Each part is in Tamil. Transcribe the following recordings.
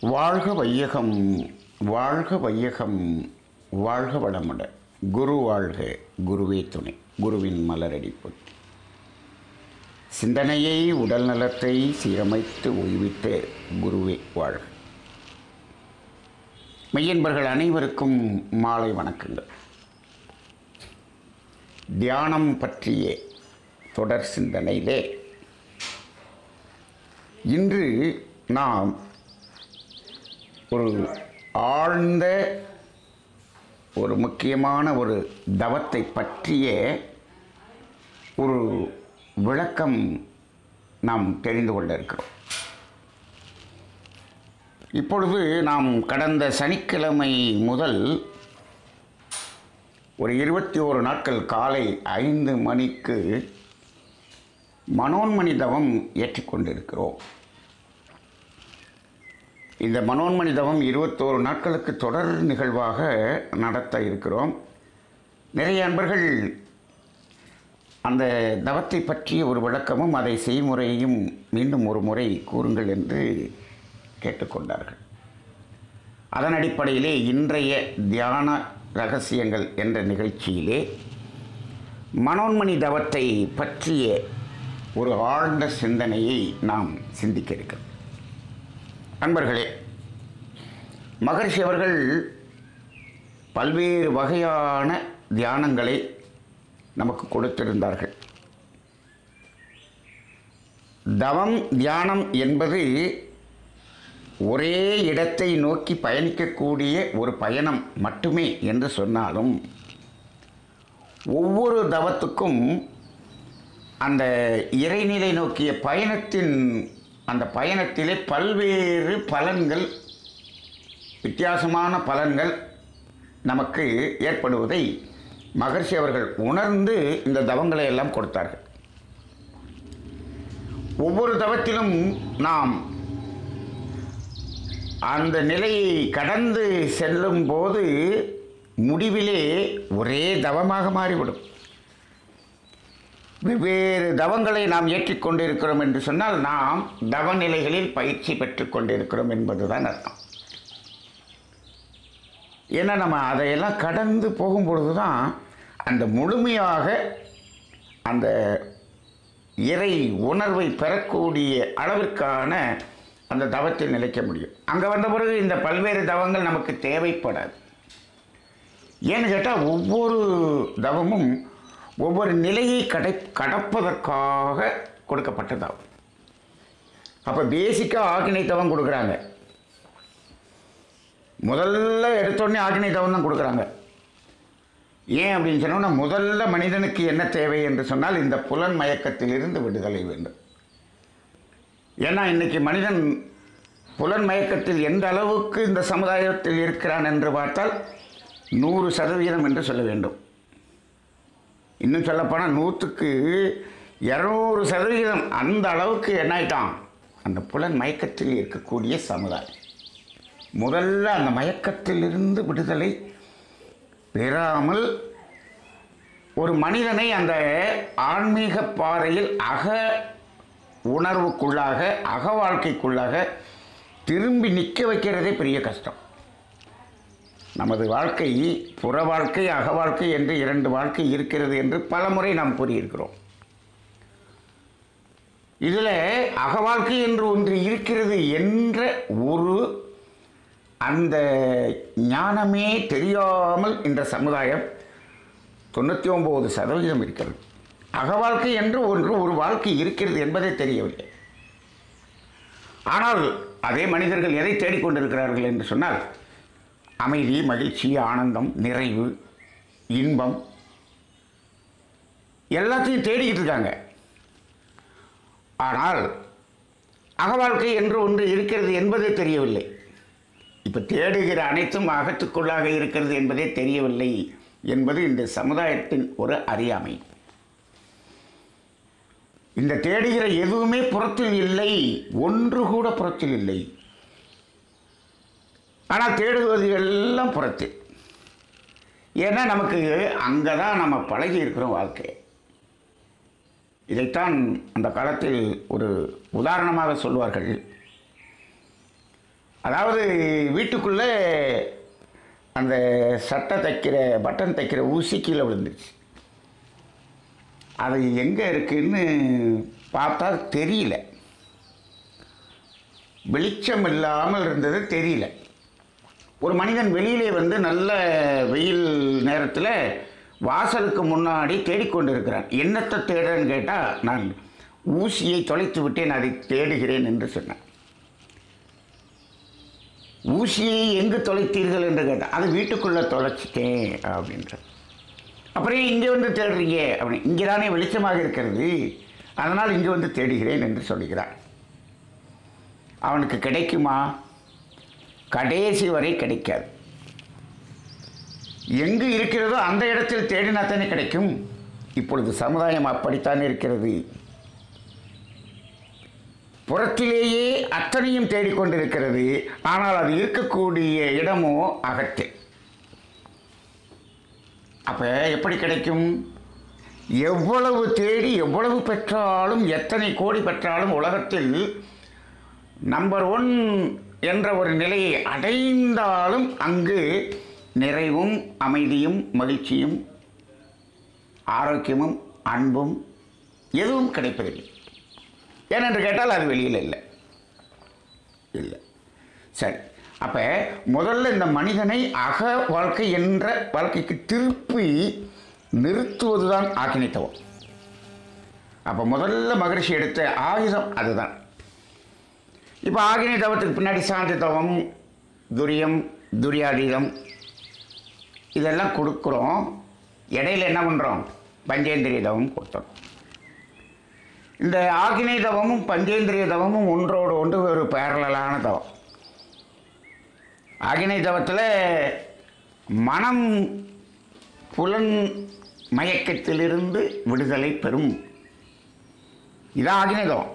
வாழ்க வையகம், வாழ்க வையகம், வாழ்க வளமுடன். குரு வாழ்க, குருவே துணை. குருவின் மலரடிப்பு சிந்தனையை உடல் நலத்தை சீரமைத்து ஓய்வித்த குருவே வாழ்க. மெய்யன்பர்கள் அனைவருக்கும் மாலை வணக்கங்கள். தியானம் பற்றிய தொடர் சிந்தனையிலே இன்று நாம் ஒரு ஆழ்ந்த ஒரு முக்கியமான ஒரு தவத்தை பற்றிய ஒரு விளக்கம் நாம் தெரிந்து கொள்ள இருக்கிறோம். இப்பொழுது நாம் கடந்த சனிக்கிழமை முதல் ஒரு 21 நாட்கள் காலை 5 மணிக்கு மனோன்மணி தவம் ஏற்றிக்கொண்டிருக்கிறோம். இந்த மனோன்மணி தவம் 21 நாட்களுக்கு தொடர் நிகழ்வாக நடத்த இருக்கிறோம். நிறைய அன்பர்கள் அந்த தவத்தை பற்றிய ஒரு விளக்கமும் அதை செய்முறையையும் மீண்டும் ஒரு முறை கூறுங்கள் என்று கேட்டுக்கொண்டார்கள். அதன் அடிப்படையிலே இன்றைய தியான ரகசியங்கள் என்ற நிகழ்ச்சியிலே மனோன்மணி தவத்தை பற்றிய ஒரு ஆழ்ந்த சிந்தனையை நாம் சிந்திக்க இருக்கிறோம். அன்பர்களே, மகரிஷி அவர்கள் பல்வேறு வகையான தியானங்களை நமக்கு கொடுத்திருந்தார்கள். தவம் தியானம் என்பது ஒரே இடத்தை நோக்கி பயணிக்கக்கூடிய ஒரு பயணம் மட்டுமே என்று சொன்னாலும் ஒவ்வொரு தவத்துக்கும் அந்த இறைநிலை நோக்கிய பயணத்தின் அந்த பயணத்திலே பல்வேறு பலன்கள், வித்தியாசமான பலன்கள் நமக்கு ஏற்படுவதை மகரிஷி அவர்கள் உணர்ந்து இந்த தவங்களை எல்லாம் கொடுத்தார்கள். ஒவ்வொரு தவத்திலும் நாம் அந்த நிலையை கடந்து செல்லும் போது முடிவிலே ஒரே தவமாக மாறிவிடும். வெவ்வேறு தவங்களை நாம் ஏற்றிக்கொண்டிருக்கிறோம் என்று சொன்னால் நாம் தவ நிலைகளில் பயிற்சி பெற்று கொண்டிருக்கிறோம் என்பதுதான் அர்த்தம். ஏன்னா நம்ம அதையெல்லாம் கடந்து போகும்பொழுது தான் அந்த முழுமையாக அந்த இறை உணர்வை பெறக்கூடிய அளவிற்கான அந்த தவத்தில் நிலைக்க முடியும். அங்கே வந்த பிறகு இந்த பல்வேறு தவங்கள் நமக்கு தேவைப்படாது. ஏன்னு கேட்டால் ஒவ்வொரு தவமும் ஒவ்வொரு நிலையை கடப்பதற்காக கொடுக்கப்பட்டதாகும். அப்போ பேசிக்காக ஆக்கினை தவம் கொடுக்குறாங்க. முதல்ல எடுத்தோடனே ஆக்கினை தவம் தான் கொடுக்குறாங்க. ஏன் அப்படின்னு சொன்னோம்னா, முதல்ல மனிதனுக்கு என்ன தேவை என்று சொன்னால் இந்த புலன் மயக்கத்திலிருந்து விடுதலை வேண்டும். ஏன்னா இன்றைக்கி மனிதன் புலன் மயக்கத்தில் எந்த அளவுக்கு இந்த சமுதாயத்தில் இருக்கிறான் என்று பார்த்தால் 100% என்று சொல்ல வேண்டும். இன்னும் சொல்லப்போனால் 100க்கு 200% அந்த அளவுக்கு என்ன ஆயிட்டான், அந்த புலன் மயக்கத்தில் இருக்கக்கூடிய சமுதாயம். முதல்ல அந்த மயக்கத்திலிருந்து விடுதலை பெறாமல் ஒரு மனிதனை அந்த ஆன்மீக பாதையில் அக உணர்வுக்குள்ளாக, அக வாழ்க்கைக்குள்ளாக திரும்பி நிற்க வைக்கிறதே பெரிய கஷ்டம். நமது வாழ்க்கை புற வாழ்க்கை, அக வாழ்க்கை என்று 2 வாழ்க்கை இருக்கிறது என்று பல முறை நாம் கூறியிருக்கிறோம். இதில் அக வாழ்க்கை என்று ஒன்று இருக்கிறது என்ற ஒரு அந்த ஞானமே தெரியாமல் இந்த சமுதாயம் 99% இருக்கிறது. அக வாழ்க்கை என்று ஒரு வாழ்க்கை இருக்கிறது என்பதே தெரியவில்லை. ஆனால் அதே மனிதர்கள் எதை தேடிக்கொண்டிருக்கிறார்கள் என்று சொன்னால் அமைதி, மகிழ்ச்சி, ஆனந்தம், நிறைவு, இன்பம் எல்லாத்தையும் தேடிக்கிட்டு இருக்காங்க. ஆனால் அகவாழ்க்கை என்று ஒன்று இருக்கிறது என்பதே தெரியவில்லை. இப்போ தேடுகிற அனைத்தும் அகத்துக்குள்ளாக இருக்கிறது என்பதே தெரியவில்லை என்பது இந்த சமுதாயத்தின் ஒரு அறியாமை. இந்த தேடுகிற எதுவுமே புறத்தில் இல்லை, ஒன்று கூட புறத்தில் இல்லை. ஆனால் தேடுவது எல்லாம் புறத்து. ஏன்னா நமக்கு அங்கே தான் நம்ம பழகி இருக்கிறோம் வாழ்க்கை. இதைத்தான் அந்த காலத்தில் ஒரு உதாரணமாக சொல்வார்கள். அதாவது வீட்டுக்குள்ளே அந்த சட்டை தைக்கிற பட்டன் தைக்கிற ஊசி கீழே விழுந்துருச்சு. அது எங்கே இருக்குன்னு பார்த்தா தெரியல, வெளிச்சம் இல்லாமல் இருந்தது, தெரியல. ஒரு மனிதன் வெளியிலே வந்து நல்ல வெயில் நேரத்தில் வாசலுக்கு முன்னாடி தேடிக்கொண்டிருக்கிறான். என்னத்தை தேடுறேன்னு கேட்டால், நான் ஊசியை தொலைத்து விட்டேன், அதை தேடுகிறேன் என்று சொன்னேன். ஊசியை எங்கு தொலைத்தீர்கள் என்று கேட்டால், அது வீட்டுக்குள்ளே தொலைச்சிட்டேன் அப்படின்ற. அப்புறம் இங்கே வந்து தேடுறீங்க அப்படின்னு, இங்கே தானே வெளிச்சமாக இருக்கிறது, அதனால் இங்கே வந்து தேடுகிறேன் என்று சொல்லுகிறான். அவனுக்கு கிடைக்குமா? கடைசி வரை கிடைக்காது. எங்கு இருக்கிறதோ அந்த இடத்தில் தேடினாத்தானே கிடைக்கும். இப்பொழுது சமுதாயம் அப்படித்தான் இருக்கிறது. புறத்திலேயே அத்தனையும் தேடிக்கொண்டிருக்கிறது, ஆனால் அது இருக்கக்கூடிய இடமோ அகத்தில். அப்போ எப்படி கிடைக்கும்? எவ்வளவு தேடி எவ்வளவு பெற்றாலும், எத்தனை கோடி பெற்றாலும் உலகத்தில் நம்பர் 1 என்ற ஒரு நிலையை அடைந்தாலும் அங்கு நிறைவும் அமைதியும் மகிழ்ச்சியும் ஆரோக்கியமும் அன்பும் எதுவும் கிடைப்பதில்லை. ஏனென்று கேட்டால் அது வெளியில் இல்லை. சரி, அப்போ முதல்ல இந்த மனிதனை அக வாழ்க்கை என்ற வாழ்க்கைக்கு திருப்பி நிறுத்துவது தான் ஆக்கினை தவம். அப்போ முதல்ல மகரிஷி எடுத்த ஆயுதம் அதுதான். இப்போ ஆகினை தவத்துக்கு பின்னாடி சாந்தி தவம், துரியம், துரியாதீதம் இதெல்லாம் கொடுக்குறோம். இடையில என்ன பண்ணுறோம்? பஞ்சேந்திரிய தவம் கொடுத்தோம். இந்த ஆகினை தவமும் பஞ்சேந்திரிய தவமும் ஒன்றோடு ஒன்று ஒரு பேரலான தவம். ஆகினை தவத்தில் மனம் புலன் மயக்கத்திலிருந்து விடுதலை பெறும். இதான் ஆகினை தவம்.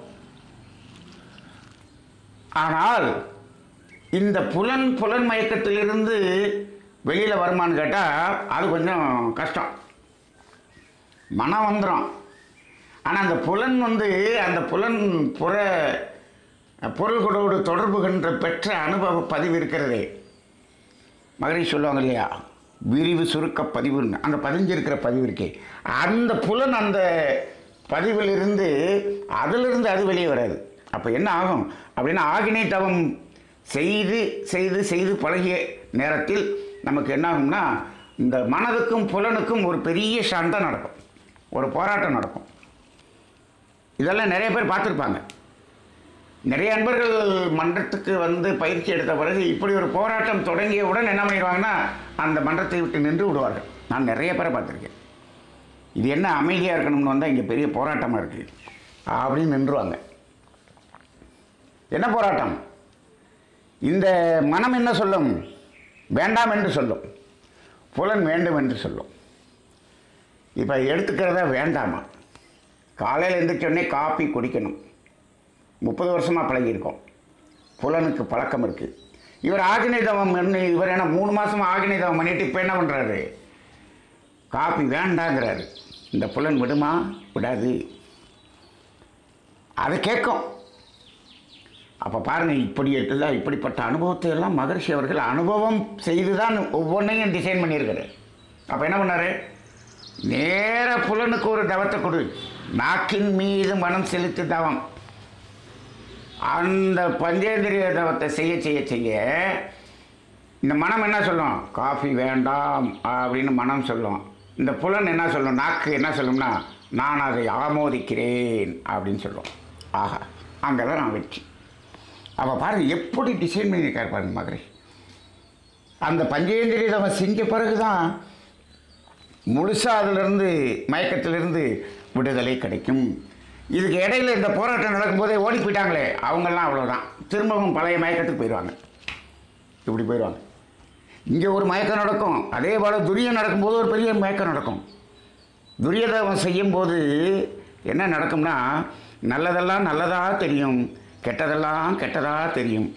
ஆனால் இந்த புலன் மயக்கத்திலிருந்து வெளியில் வருமானு கேட்டால் அது கொஞ்சம் கஷ்டம். மனம் வந்துடும், ஆனால் அந்த புலன் வந்து அந்த புலன் பொருள்களோடு தொடர்பு கொண்ட பெற்ற அனுபவ பதிவு இருக்கிறதே, மகரிஷி சொல்லுவாங்க இல்லையா, விரிவு சுருக்க பதிவுன்னு. அந்த பதிஞ்சிருக்கிற பதிவு இருக்கே, அந்த புலன் அந்த பதிவிலிருந்து அதிலிருந்து அது வெளியே வராது. அப்போ என்ன ஆகும் அப்படின்னா, ஆகினை தவம் செய்து செய்து செய்து பழகிய நேரத்தில் நமக்கு என்ன ஆகும்னா, இந்த மனதுக்கும் புலனுக்கும் ஒரு பெரிய சண்டை நடக்கும், ஒரு போராட்டம் நடக்கும். இதெல்லாம் நிறைய பேர் பார்த்துருப்பாங்க. நிறைய அன்பர்கள் மன்றத்துக்கு வந்து பயிற்சி எடுத்த பிறகு இப்படி ஒரு போராட்டம் தொடங்கியவுடன் என்ன பண்ணிடுவாங்கன்னா, அந்த மன்றத்தை விட்டு நின்று விடுவார்கள். நான் நிறைய பேரை பார்த்துருக்கேன். இது என்ன அமைதியாக இருக்கணும்னு வந்தால் இங்கே பெரிய போராட்டமாக இருக்குது அப்படின்னு நின்றுவாங்க. என்ன போராட்டம்? இந்த மனம் என்ன சொல்லும்? வேண்டாம் என்று சொல்லும். புலன் வேண்டும் என்று சொல்லும். இப்போ எடுத்துக்கிறதா வேண்டாமா? காலையில் எழுந்திரிச்சோடனே காப்பி குடிக்கணும். 30 வருஷமாக பழகியிருக்கோம். புலனுக்கு பழக்கம் இருக்குது. இவர் ஆகினை தவம் இவர் என்ன 3 மாதமாக ஆகினை தவம் பண்ணிட்டு இப்போ என்ன பண்ணுறாரு? காப்பி வேண்டாங்கிறாரு. இந்த புலன் விடுமா? விடாது. அது கேட்கும். அப்போ பாருங்கள், இப்படிப்பட்ட அனுபவத்தை எல்லாம் மகரிஷி அவர்கள் அனுபவம் செய்து தான் ஒவ்வொன்றையும் டிசைன் பண்ணியிருக்காரு. அப்போ என்ன பண்ணார்? நேர புலனுக்கு ஒரு தவத்தை கொடு, நாக்கின் மீது மனம் செலுத்தி தவம். அந்த பஞ்சேந்திரிய தவத்தை செய்ய செய்ய செய்ய இந்த மனம் என்ன சொல்லும்? காஃபி வேண்டாம் அப்படின்னு மனம் சொல்லும். இந்த புலன் என்ன சொல்லும்? நாக்கு என்ன சொல்லும்னா, நான் அதை ஆமோதிக்கிறேன் அப்படின்னு சொல்லுவோம். ஆஹா, அங்கே தான் நான் வெற்றி. அப்போ பாருங்கள் எப்படி டிசைன் பண்ணியிருக்கார் பாருங்க மகரிஷி. அந்த பஞ்சேந்திரிய தவம் செஞ்ச பிறகு தான் முழுசாக அதிலிருந்து மயக்கத்திலிருந்து விடுதலை கிடைக்கும். இதுக்கு இடையில் இந்த போராட்டம் நடக்கும்போதே ஓடி போயிட்டாங்களே அவங்கெல்லாம் அவ்வளோதான், திரும்பவும் பழைய மயக்கத்துக்கு போயிடுவாங்க. இப்படி போயிடுவாங்க. இங்கே ஒரு மயக்கம் நடக்கும், அதே போல் துரியம் நடக்கும்போது ஒரு பெரிய மயக்கம் நடக்கும். துரியதவம் செய்யும்போது என்ன நடக்கும்னா, நல்லதெல்லாம் நல்லதாக தெரியும், கெட்டதெல்லாம் கெட்டதாக தெரியும்.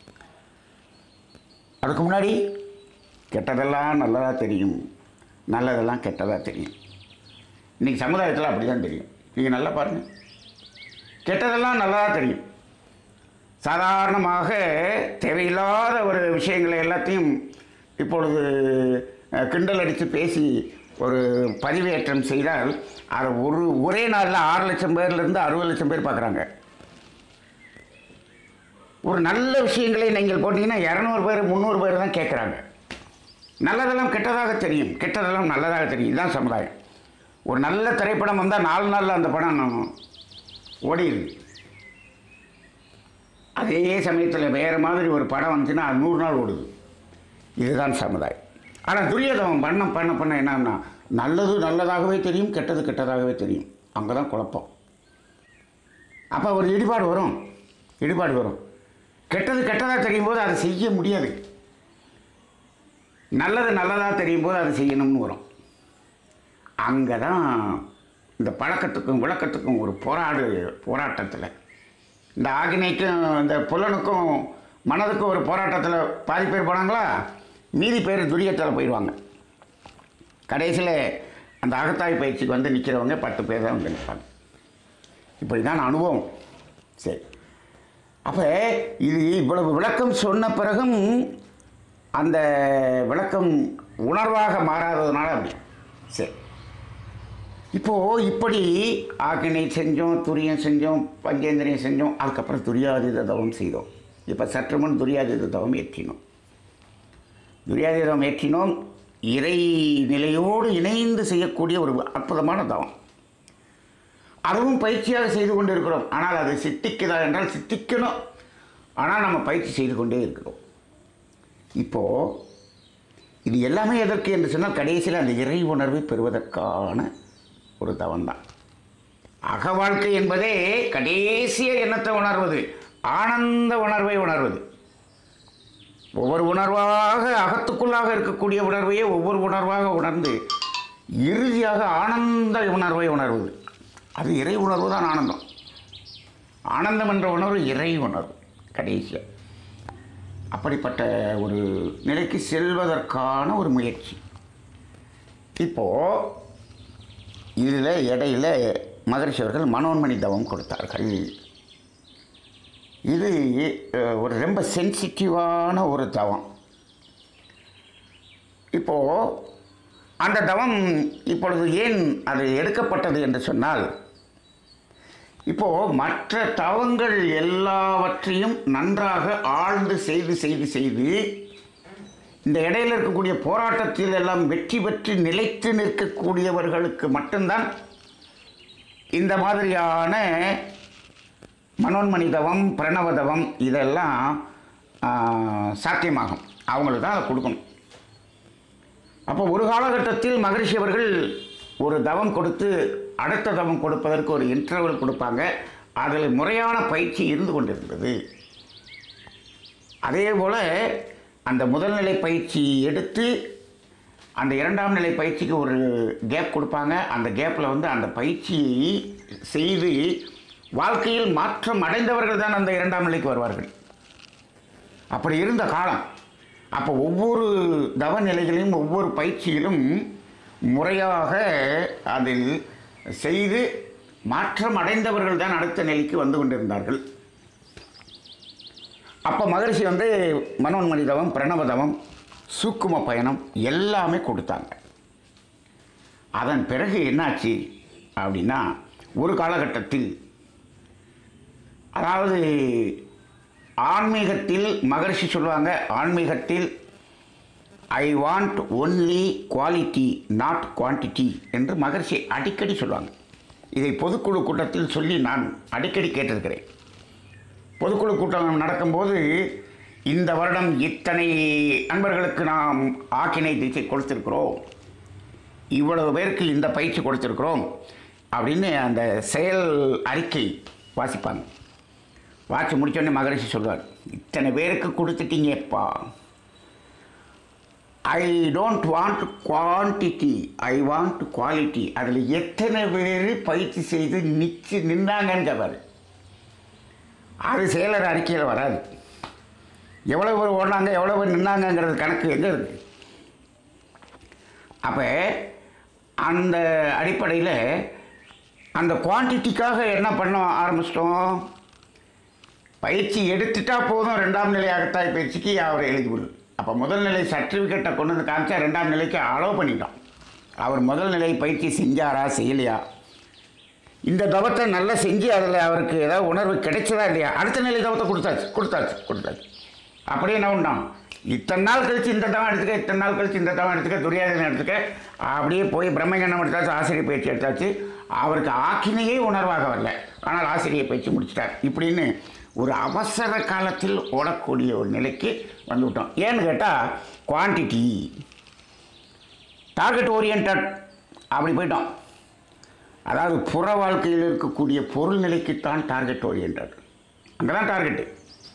அதுக்கு முன்னாடி கெட்டதெல்லாம் நல்லதாக தெரியும், நல்லதெல்லாம் கெட்டதாக தெரியும். இன்றைக்கி சமுதாயத்தில் அப்படி தான் தெரியும். நீங்கள் நல்லா பாருங்கள், கெட்டதெல்லாம் நல்லதாக தெரியும், சாதாரணமாக தேவையில்லாத ஒரு விஷயங்களை எல்லாத்தையும் இப்பொழுது கிண்டல் அடித்து பேசி ஒரு பதிவேற்றம் செய்தால் அதை ஒரே நாளில் 6 லட்சம் பேர்லேருந்து 60 லட்சம் பேர் பார்க்குறாங்க. ஒரு நல்ல விஷயங்களை நீங்கள் போட்டிங்கன்னா 200 பேர் 300 பேர் தான் கேட்குறாங்க. நல்லதெல்லாம் கெட்டதாக தெரியும், கெட்டதெல்லாம் நல்லதாக தெரியும். இதுதான் சமுதாயம். ஒரு நல்ல திரைப்படம் வந்தால் 4 நாளில் அந்த படம் ஓடிடுது. அதே சமயத்தில் வேறு மாதிரி ஒரு படம் வந்துச்சுன்னா அது 100 நாள் ஓடுது. இதுதான் சமுதாயம். ஆனால் துரியோதனம் பண்ண என்னன்னா, நல்லது நல்லதாகவே தெரியும், கெட்டது கெட்டதாகவே தெரியும். அங்கே தான் குழப்பம். அப்போ ஒரு இடிபாடு வரும். கெட்டது கெட்டதாக தெரியும் போது அதை செய்ய முடியாது, நல்லது நல்லதாக தெரியும் போது அதை செய்யணும்னு வரும். அங்கே தான் இந்த பழக்கத்துக்கும் விளக்கத்துக்கும் ஒரு போராட்டத்தில் இந்த ஆகினைக்கும் இந்த புலனுக்கும் மனதுக்கும் ஒரு போராட்டத்தில் பாதி பேர் போனாங்களா, மீதி பேர் துரியத்தில் போயிடுவாங்க. கடைசியில் அந்த அகத்தாய் பயிற்சிக்கு வந்து நிற்கிறவங்க 10 பேர் தான் வந்து நிற்பாங்க. இப்படி தான் அனுபவம். சரி, அப்போ இது இவ்வளவு விளக்கம் சொன்ன பிறகும் அந்த விளக்கம் உணர்வாக மாறாததுனால அப்படி. சரி, இப்போது இப்படி ஆக்கினை செஞ்சோம், துரியம் செஞ்சோம், பஞ்சேந்திரியம் செஞ்சோம், அதுக்கப்புறம் துரியாதீத தவம் செய்தோம். இப்போ சற்று முன் துரியாதீத தவம் ஏற்றினோம். இறை நிலையோடு இணைந்து செய்யக்கூடிய ஒரு அற்புதமான தவம். அதுவும் பயிற்சியாக செய்து கொண்டு இருக்கிறோம். ஆனால் அது சித்திக்குதா என்றால் சித்திக்கணும். ஆனால் நம்ம பயிற்சி செய்து கொண்டே இருக்கிறோம். இப்போது இது எல்லாமே எதற்கு என்று சொன்னால் கடைசியில் அந்த இறை உணர்வை பெறுவதற்கான ஒரு தவம் தான். அக வாழ்க்கை என்பதே கடைசிய எண்ணத்தை உணர்வது, ஆனந்த உணர்வை உணர்வது. ஒவ்வொரு உணர்வாக அகத்துக்குள்ளாக இருக்கக்கூடிய உணர்வையே ஒவ்வொரு உணர்வாக உணர்ந்து இறுதியாக ஆனந்த உணர்வை உணர்வது. அது இறை உணர்வு தான் ஆனந்தம். ஆனந்தம் என்ற உணர்வு இறை உணர்வு கடைசியாக. அப்படிப்பட்ட ஒரு நிலைக்கு செல்வதற்கான ஒரு முயற்சி. இப்போது இதில் இடையில் மகரிஷி அவர்கள் மனோன்மணி தவம் கொடுத்தார்கள். இது ஒரு ரொம்ப சென்சிட்டிவான ஒரு தவம். இப்போது அந்த தவம் இப்பொழுது ஏன் அது எடுக்கப்பட்டது என்று சொன்னால், இப்போது மற்ற தவங்கள் எல்லாவற்றையும் நன்றாக ஆழ்ந்து செய்து இந்த இடையில் இருக்கக்கூடிய போராட்டத்தில் எல்லாம் வெற்றி பெற்று நிலைத்து நிற்கக்கூடியவர்களுக்கு மட்டும்தான் இந்த மாதிரியான மனோன்மணி தவம், பிரணவ தவம் இதெல்லாம் சாத்தியமாகும். அவங்களுக்கு தான் அதை கொடுக்கணும். அப்போ ஒரு காலகட்டத்தில் மகரிஷி அவர்கள் ஒரு தவம் கொடுத்து அடுத்த தவம் கொடுப்பதற்கு ஒரு இன்டர்வல் கொடுப்பாங்க. அதில் முறையான பயிற்சி இருந்து கொண்டிருந்தது. அதே போல் அந்த முதல்நிலை பயிற்சி எடுத்து அந்த 2ஆம் நிலை பயிற்சிக்கு ஒரு கேப் கொடுப்பாங்க. அந்த கேப்பில் வந்து அந்த பயிற்சியை செய்து வாழ்க்கையில் மாற்றம் அடைந்தவர்கள் தான் அந்த 2ஆம் நிலைக்கு வருவார்கள். அப்படி இருந்த காலம். அப்போ ஒவ்வொரு தவ நிலைகளையும் ஒவ்வொரு பயிற்சியிலும் முறையாக அதில் செய்து மாற்றம் அடைந்தவர்கள் தான் அடுத்த நிலைக்கு வந்து கொண்டிருந்தார்கள். அப்போ மகரிஷி வந்து மனோன்மணி தவம், பிரணவ தவம், சூக்கும பயணம் எல்லாமே கொடுத்தாங்க. அதன் பிறகு என்னாச்சு அப்படின்னா, ஒரு காலகட்டத்தில், அதாவது ஆன்மீகத்தில் மகரிஷி சொல்லுவாங்க, ஆன்மீகத்தில் I want only quality not quantity என்று மகரிஷி அடிக்கடி சொல்லுவாங்க. இதை பொதுக்குழு கூட்டத்தில் சொல்லி நான் அடிக்கடி கேட்டிருக்கிறேன். பொதுக்குழு கூட்டம் நடக்கும்போது இந்த வருடம் இத்தனை அன்பர்களுக்கு நாம் ஆக்கினை தீட்சை கொடுத்திருக்கிறோம், இவ்வளவு பேருக்கு இந்த பயிற்சி கொடுத்திருக்கிறோம் அப்படின்னு அந்த செயல் அறிக்கை வாசிப்பாங்க. வாசி முடித்தோடனே மகரிஷி சொல்வார், இத்தனை பேருக்கு கொடுத்துட்டீங்கப்பா, I don't want quantity, I want quality. அதில் எத்தனை பேர் பயிற்சி செய்து நின்னாங்கன்னு கேட்பார். அது செயலர் அறிக்கையில் வராது. எவ்வளோ பேர் ஓடினாங்க, எவ்வளோ பேர் நின்னாங்கங்கிறது கணக்கு எங்கே இருக்குது? அப்போ அந்த அடிப்படையில் அந்த குவான்டிட்டிக்காக என்ன பண்ண ஆரம்பிச்சிட்டோம், பயிற்சி எடுத்துட்டா போதும், 2ஆம் நிலை அகத்தாய் பயிற்சிக்கு அவர் எலிஜிபிள். அப்போ முதல் நிலை சர்டிஃபிகேட்டை கொண்டு வந்து காமிச்சா 2ஆம் நிலைக்கு அலோவ் பண்ணிட்டோம். அவர் முதல் நிலை பயிற்சி செஞ்சாரா செய்யலையா, இந்த தவத்தை நல்லா செஞ்சு அதில் அவருக்கு ஏதாவது உணர்வு கிடைச்சதா இல்லையா, அடுத்த நிலை தவத்தை கொடுத்தாச்சு. அப்படியே என்ன உண்டான், இத்தனை நாள் கழித்து இந்த தவம் எடுத்துக்க, இத்தனை நாள் கழித்து இந்த தவம் எடுத்துக்க, துரியாதனை எடுத்துக்க, அப்படியே போய் பிரம்மஞானம் எடுத்தாச்சு, ஆசிரியர் பயிற்சி எடுத்தாச்சு. அவருக்கு ஆக்கினையே உணர்வாக வரல, ஆனால் ஆசிரியர் பயிற்சி முடிச்சிட்டார். இப்படின்னு ஒரு அவசர காலத்தில் ஓடக்கூடிய ஒரு நிலைக்கு வந்துவிட்டோம். ஏன்னு கேட்டால் குவான்டிட்டி, டார்கெட் ஓரியன்ட் அப்படி போயிட்டோம். அதாவது புற வாழ்க்கையில் இருக்கக்கூடிய பொருள் நிலைக்குத்தான் டார்கெட் ஓரியன்ட், அங்கே தான் டார்கெட்டு.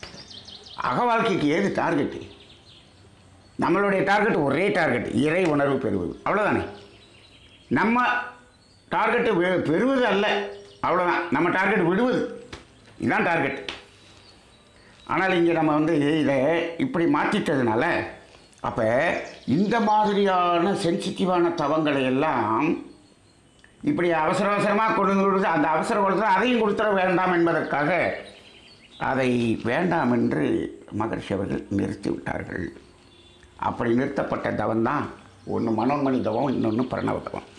அக வாழ்க்கைக்கு ஏது டார்கெட்டு? நம்மளுடைய டார்கெட் ஒரே டார்கெட், இறை உணர்வு பெறுவது, அவ்வளோதானே. நம்ம டார்கெட்டு பெறுவது அல்ல, அவ்வளோதான். நம்ம டார்கெட் விடுவது, இதுதான் டார்கெட். ஆனால் இங்கே நம்ம இதை இப்படி மாற்றிட்டதுனால, அப்போ இந்த மாதிரியான சென்சிட்டிவான தவங்களை எல்லாம் இப்படி அவசரமாக கொண்டு கொடுத்து, அந்த அவசர கொடுத்து அதையும் கொடுத்துட வேண்டாம் என்பதற்காக அதை வேண்டாம் என்று மகர்ஷி அவர்கள் நிறுத்திவிட்டார்கள். அப்படி நிறுத்தப்பட்ட தவம் தான் ஒன்று மனோன்மணி தவம், இன்னொன்று பிரணவ தவம்.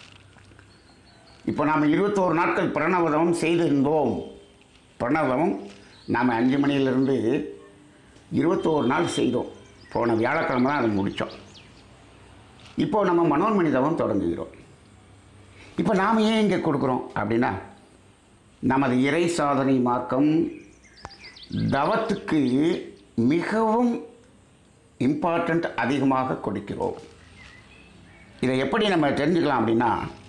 இப்போ நாம் 21 நாட்கள் பிரணவ தவம் செய்திருந்தோம். பிரணவ தவம் நாம் 5 மணியிலிருந்து 21 நாள் செய்தோம். போன வியாழக்கிழமை தான் அதை முடித்தோம். இப்போது நம்ம மனோன்மணி தவம் தொடங்குகிறோம். இப்போ நாம் ஏன் இங்கே கொடுக்குறோம் அப்படின்னா, நமது இறை சாதனை மார்க்கம் தவத்துக்கு மிகவும் இம்பார்ட்டண்ட் அதிகமாக கொடுக்கிறோம். இதை எப்படி நம்ம தெரிஞ்சுக்கலாம் அப்படின்னா,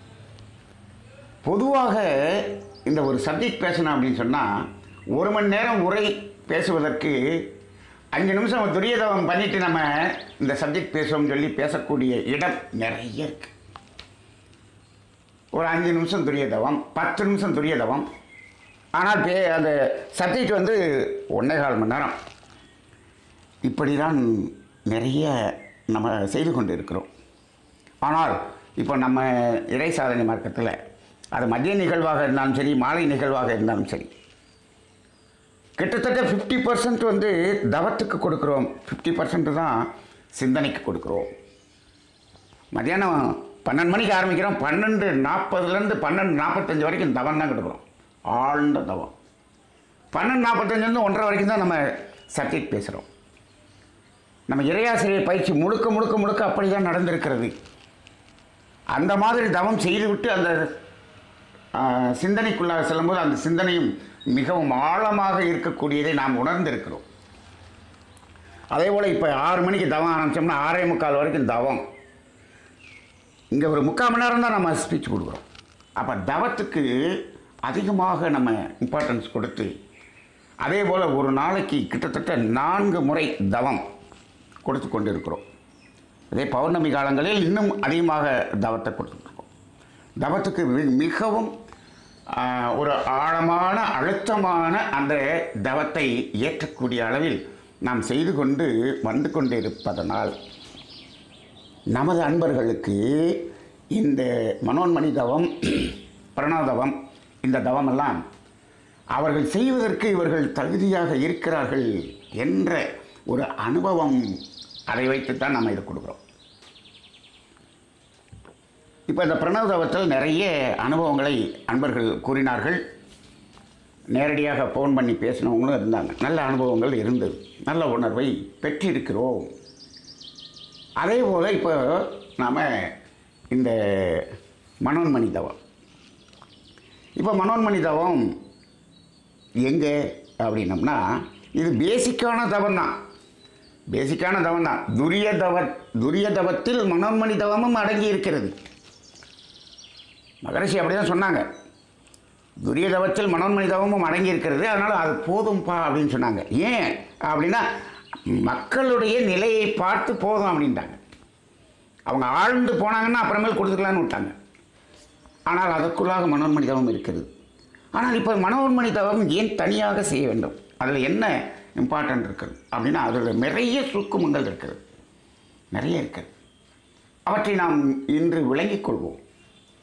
பொதுவாக இந்த ஒரு சப்ஜெக்ட் பேசணும் அப்படின்னு சொன்னால் 1 மணி நேரம் உரை பேசுவதற்கு 5 நிமிஷம் துரியதவம் பண்ணிவிட்டு நம்ம இந்த சப்ஜெக்ட் பேசுவோம்னு சொல்லி பேசக்கூடிய இடம் நிறைய இருக்குது. ஒரு 5 நிமிஷம் துரியதவம், 10 நிமிஷம் துரியதவம், ஆனால் அந்த சப்ஜெக்ட் 1.25 மணி நேரம். இப்படி தான் நிறைய நம்ம செய்து கொண்டு இருக்கிறோம். ஆனால் இப்போ நம்ம இறை சாதனை மார்க்கத்தில் அது மதிய நிகழ்வாக இருந்தாலும் சரி, மாலை நிகழ்வாக இருந்தாலும் சரி, கிட்டத்தட்ட 50% தவத்துக்கு கொடுக்குறோம், 50% தான் சிந்தனைக்கு கொடுக்குறோம். மதியானம் 12 மணிக்கு ஆரம்பிக்கிறோம், 12:40 12:45 வரைக்கும் தவம் தான் கொடுக்குறோம், ஆழ்ந்த தவம். 12:45 1:30 வரைக்கும் தான் நம்ம சப்ஜெக்ட் பேசுகிறோம். நம்ம இறையாசிரியர் பயிற்சி முழுக்க முழுக்க முழுக்க அப்படி தான் நடந்திருக்கிறது. அந்த மாதிரி தவம் செய்துவிட்டு அந்த சிந்தனைக்குள்ளாக செல்லும்போது அந்த சிந்தனையும் மிகவும் ஆழமாக இருக்கக்கூடியதை நாம் உணர்ந்திருக்கிறோம். அதே போல் இப்போ 6 மணிக்கு தவம் ஆரம்பித்தோம்னா 6:45 வரைக்கும் தவம். இங்கே ஒரு 3/4 மணி நேரம் தான் நம்ம ஸ்பீச் கொடுக்குறோம். அப்போ தவத்துக்கு அதிகமாக நம்ம இம்பார்ட்டன்ஸ் கொடுத்து, அதே போல் ஒரு நாளைக்கு கிட்டத்தட்ட 4 முறை தவம் கொடுத்து கொண்டு இருக்கிறோம். அதே பௌர்ணமி காலங்களில் இன்னும் அதிகமாக தவத்தை கொடுத்துருக்கோம். தவத்துக்கு மிகவும் ஒரு ஆழமான அழுத்தமான அந்த தவத்தை ஏற்றக்கூடிய அளவில் நாம் செய்து கொண்டு வந்து கொண்டு இருப்பதனால் நமது அன்பர்களுக்கு இந்த மனோன்மணி தவம், பிரணவதவம், இந்த தவமெல்லாம் அவர்கள் செய்வதற்கு இவர்கள் தகுதியாக இருக்கிறார்கள் என்ற ஒரு அனுபவம், அதை வைத்துத்தான் நம்ம இதை கொடுக்குறோம். இப்போ இந்த பிரணவதவத்தில் நிறைய அனுபவங்களை அன்பர்கள் கூறினார்கள். நேரடியாக ஃபோன் பண்ணி பேசினவங்களும் இருந்தாங்க. நல்ல அனுபவங்கள் இருந்தது, நல்ல உணர்வை பெற்றிருக்கிறோம். அதே போல் இப்போ நாம் இந்த மனோன்மணி தவம், இப்போ மனோன்மணி தவம் எங்கே அப்படின்னம்னா, இது பேசிக்கான தவம் தான், பேசிக்கான தவம் தான். துரிய தவத்தில் மனோன்மணி தவமும் அடங்கி இருக்கிறது. மகரிஷி அப்படி தான் சொன்னாங்க, துரிய தவத்தில் மனோன்மணி தவமும் அடங்கி இருக்கிறது, அதனால் அது போதும்பா அப்படின்னு சொன்னாங்க. ஏன் அப்படின்னா, மக்களுடைய நிலையை பார்த்து போதும் அப்படின்ட்டாங்க. அவங்க ஆழ்ந்து போனாங்கன்னா அப்புறமேல் கொடுத்துக்கலான்னு விட்டாங்க. ஆனால் அதற்குள்ளாக மனோன்மணி தவம் இருக்கிறது. ஆனால் இப்போ மனோன்மணி தவம் ஏன் தனியாக செய்ய வேண்டும், அதில் என்ன இம்பார்ட்டன்ட் இருக்குது அப்படின்னா, அதில் நிறைய சுருக்குமங்கள் இருக்கிறது, நிறைய இருக்கிறது. அவற்றை நாம் இன்று விளங்கிக் கொள்வோம்.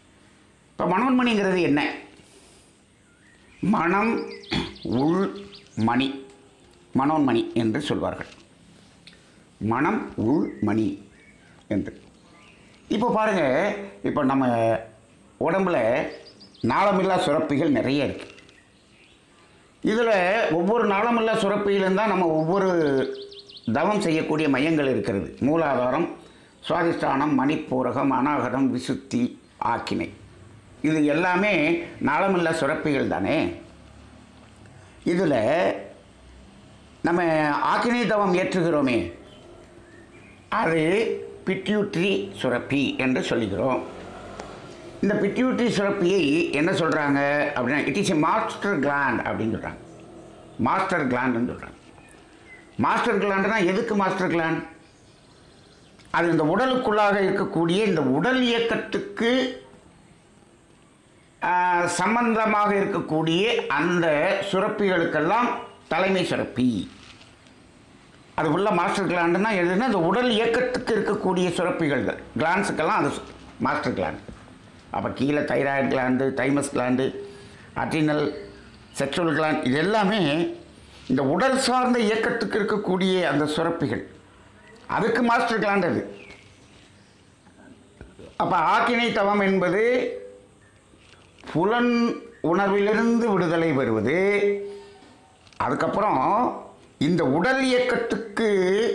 இப்போ மனோன்மணிங்கிறது என்ன? மனம், உள், மணி, மனோன்மணி என்று சொல்வார்கள். மனம் உள் மணி என்று. இப்போ பாருங்கள், இப்போ நம்ம உடம்பில் நாளமில்லா சுரப்பிகள் நிறைய இருக்குது. இதில் ஒவ்வொரு நாளமில்லா சுரப்பியிலும் தான் நம்ம ஒவ்வொரு தவம் செய்யக்கூடிய மையங்கள் இருக்கிறது. மூலாதாரம், சுவாதிஷ்டானம், மணிப்பூரகம், அநாகதம், விசுத்தி, ஆக்கினை. இது எல்லாமே நாளமில்லா சுரப்பிகள் தானே. இதில் நம்ம ஆக்கினை தவம் ஏற்றுகிறோமே, அது பிட்யூட்ரி சுரப்பி என்று சொல்லுகிறோம். இந்த பிட்யூட்ரி சுரப்பியை என்ன சொல்கிறாங்க அப்படின்னா, it is a master gland அப்படின்னு சொல்கிறாங்க. மாஸ்டர் கிளாண்டுன்னு சொல்கிறாங்க. மாஸ்டர் கிளாண்டுனா எதுக்கு மாஸ்டர் கிளாண்ட்? அது இந்த உடலுக்குள்ளாக இருக்கக்கூடிய இந்த உடல் இயக்கத்துக்கு சம்பந்தமாக இருக்கக்கூடிய அந்த சுரப்பிகளுக்கெல்லாம் தலைமை சுரப்பி. அது உள்ள மாஸ்டர் கிளாண்டுனா எதுனா இந்த உடல் இயக்கத்துக்கு இருக்கக்கூடிய சுரப்பிகள், கிளாண்ட்ஸுக்கெல்லாம் அது மாஸ்டர் கிளாண்ட். அப்போ கீழே thyroid gland, thymus gland, adrenal, sexual gland, இது எல்லாமே இந்த உடல் சார்ந்த இயக்கத்துக்கு இருக்கக்கூடிய அந்த சுரப்பிகள். அதுக்கு மாஸ்டர் கிளாண்ட் அது. அப்போ ஆக்கினை தவம் என்பது புலன் உணர்விலிருந்து விடுதலை பெறுவது. அதுக்கப்புறம் இந்த உடல் இயக்கத்துக்கு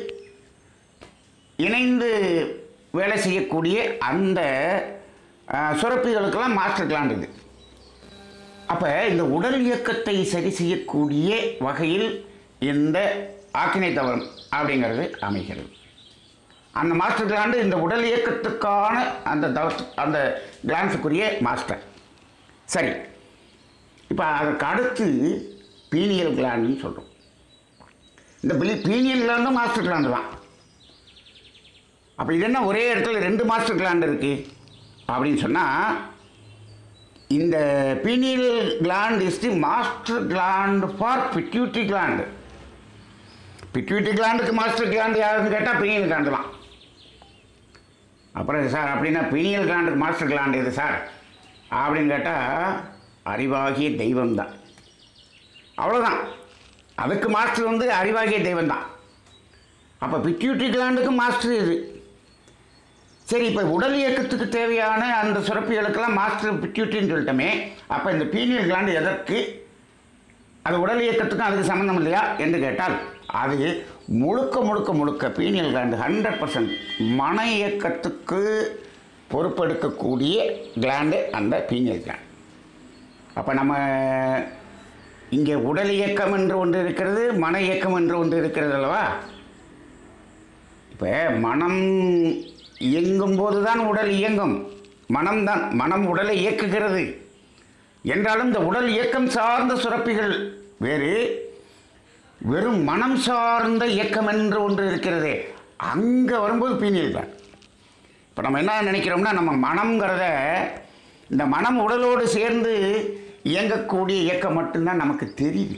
இணைந்து வேலை செய்யக்கூடிய அந்த சுரப்பிகளுக்கெல்லாம் மாஸ்டர் கிளாண்ட் இது. அப்போ இந்த உடல் இயக்கத்தை சரி செய்யக்கூடிய வகையில் இந்த ஆக்கினை தவம் அப்படிங்கிறது அமைகிறது. அந்த மாஸ்டர் கிளாண்டு இந்த உடல் இயக்கத்துக்கான அந்த கிளான்ஸுக்குரிய மாஸ்டர். சரி, இப்போ அதற்கு அடுத்து பீனியல் கிளாண்டுன்னு சொல்கிறோம். இந்த பீனியல் கிளாண்டும் மாஸ்டர் கிளாண்டு தான். அப்போ இது என்ன ஒரே இடத்துல 2 மாஸ்டர் கிளாண்டு இருக்குது அப்படின்னு சொன்னால், இந்த pineal gland is the master gland for pituitary gland. Pituitary கிளாண்டுக்கு மாஸ்டர் கிளாண்டு யாருன்னு கேட்டால் பீனியல் கிளாண்டு தான். அப்புறம் சார் அப்படின்னா பீனியல் கிளாண்டுக்கு மாஸ்டர் கிளாண்டு எது சார் அப்படின்னு கேட்டால் அறிவாகிய தெய்வம் தான். அவ்வளோதான். அதுக்கு மாஸ்டர் வந்து அறிவாகிய தெய்வம் தான். அப்போ பிட்யூட்ரி கிளாண்டுக்கு மாஸ்டர் இது. சரி, இப்போ உடல் இயக்கத்துக்கு தேவையான அந்த சுரப்பிகளுக்கெல்லாம் மாஸ்டர் பிட்யூட்ரின்னு சொல்லிட்டோமே, அப்போ இந்த பீனியல் கிளாண்டு எதற்கு? அது உடல் இயக்கத்துக்கும் அதுக்கு சம்மந்தம் இல்லையா என்று கேட்டால், அது முழுக்க பீனியல் கிளாண்டு 100% மன இயக்கத்துக்கு பொறுப்பெடுக்கக்கூடிய கிளாண்டு அந்த பீனியல் கிளாண்ட். அப்போ நம்ம இங்கே உடல் இயக்கம் என்று ஒன்று இருக்கிறது, மன இயக்கம் என்று ஒன்று இருக்கிறது அல்லவா? இப்போ மனம் இயங்கும்போது தான் உடல் இயங்கும். மனம் உடலை இயக்குகிறது என்றாலும் இந்த உடல் இயக்கம் சார்ந்த சுரப்பிகள் வேறு, வெறும் மனம் சார்ந்த இயக்கம் என்று ஒன்று இருக்கிறது. அங்கே வரும்போது பீனியல் கிளாண்ட். இப்போ நம்ம என்ன நினைக்கிறோம்னா, நம்ம மனம்ங்கிறத இந்த மனம் உடலோடு சேர்ந்து இயங்கக்கூடிய இயக்கம் மட்டும்தான் நமக்கு தெரியுது.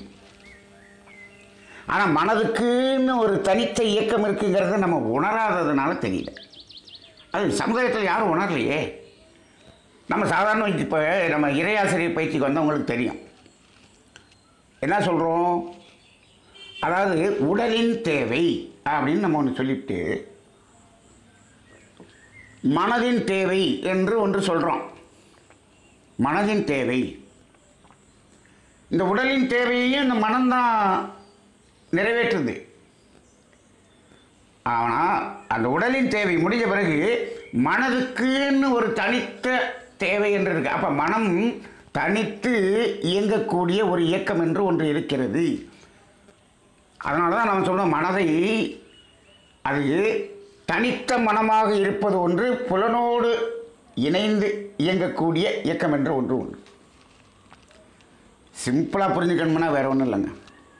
ஆனால் மனதுக்குன்னு ஒரு தனித்த இயக்கம் இருக்குங்கிறத நம்ம உணராததுனால தெரியல. அது சமுதாயத்தில் யாரும் உணரலையே. நம்ம சாதாரண இப்போ நம்ம இறையாசிரியர் பயிற்சிக்கு வந்தவங்களுக்கு தெரியும். என்ன சொல்கிறோம்? அதாவது உடலின் தேவை அப்படின்னு நம்ம ஒன்று சொல்லிவிட்டு மனதின் தேவை என்று ஒன்று சொல்கிறோம். மனதின் தேவை, இந்த உடலின் தேவையையும் இந்த மனம்தான் நிறைவேற்றுது. ஆனால் அந்த உடலின் தேவை முடிஞ்ச பிறகு மனதுக்குன்னு ஒரு தனித்த தேவை என்று இருக்கு. அப்போ மனம் தனித்து இயங்கக்கூடிய ஒரு இயக்கம் என்று ஒன்று இருக்கிறது. அதனால தான் நம்ம சொல்கிறோம், மனதை அது தனித்த மனமாக இருப்பது ஒன்று, புலனோடு இணைந்து இயங்கக்கூடிய இயக்கம் என்று ஒன்று உண்டு. சிம்பிளாக புரிஞ்சுக்கணும்னா வேறு ஒன்றும் இல்லைங்க.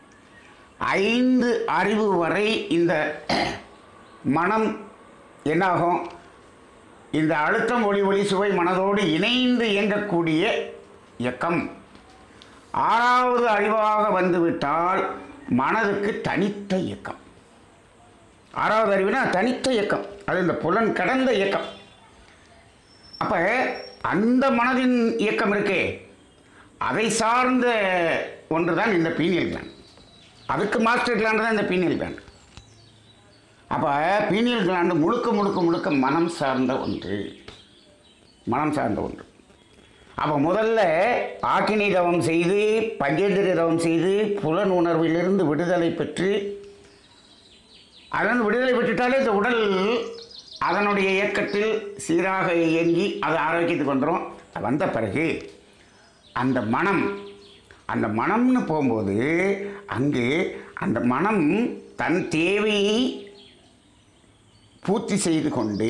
5 அறிவு வரை இந்த மனம் என்னாகும்? இந்த அழுத்தம், ஒளி சுவை மனதோடு இணைந்து இயங்கக்கூடிய இயக்கம். 6வது அறிவாக வந்துவிட்டால் மனதுக்கு தனித்த இயக்கம். 6வது அறிவுனா தனித்த இயக்கம், அது இந்த புலன் கடந்த இயக்கம். அப்போ அந்த மனதின் இயக்கம் இருக்கே, அதை சார்ந்த ஒன்று தான் இந்த பீனியல் கிளாண்ட். அதுக்கு மாஸ்டர் கிளாண்டு தான் இந்த பீனியல் கிளாண்டு. அப்போ பீனியல் கிளாண்டு முழுக்க முழுக்க முழுக்க மனம் சார்ந்த ஒன்று, மனம் சார்ந்த ஒன்று. அப்போ முதல்ல ஆக்கினி தவம் செய்து பஞ்சேந்திரிய தவம் செய்து புலன் உணர்விலிருந்து விடுதலை பெற்று, அதன் விடுதலை பெற்றுட்டாலே இந்த உடல் அதனுடைய இயக்கத்தில் சீராக இயங்கி அது ஆரோக்கியத்துக்கு வந்துடும். வந்த பிறகு அந்த மனம்னு போகும்போது அங்கு அந்த மனம் தன் தேவையை பூர்த்தி செய்து கொண்டு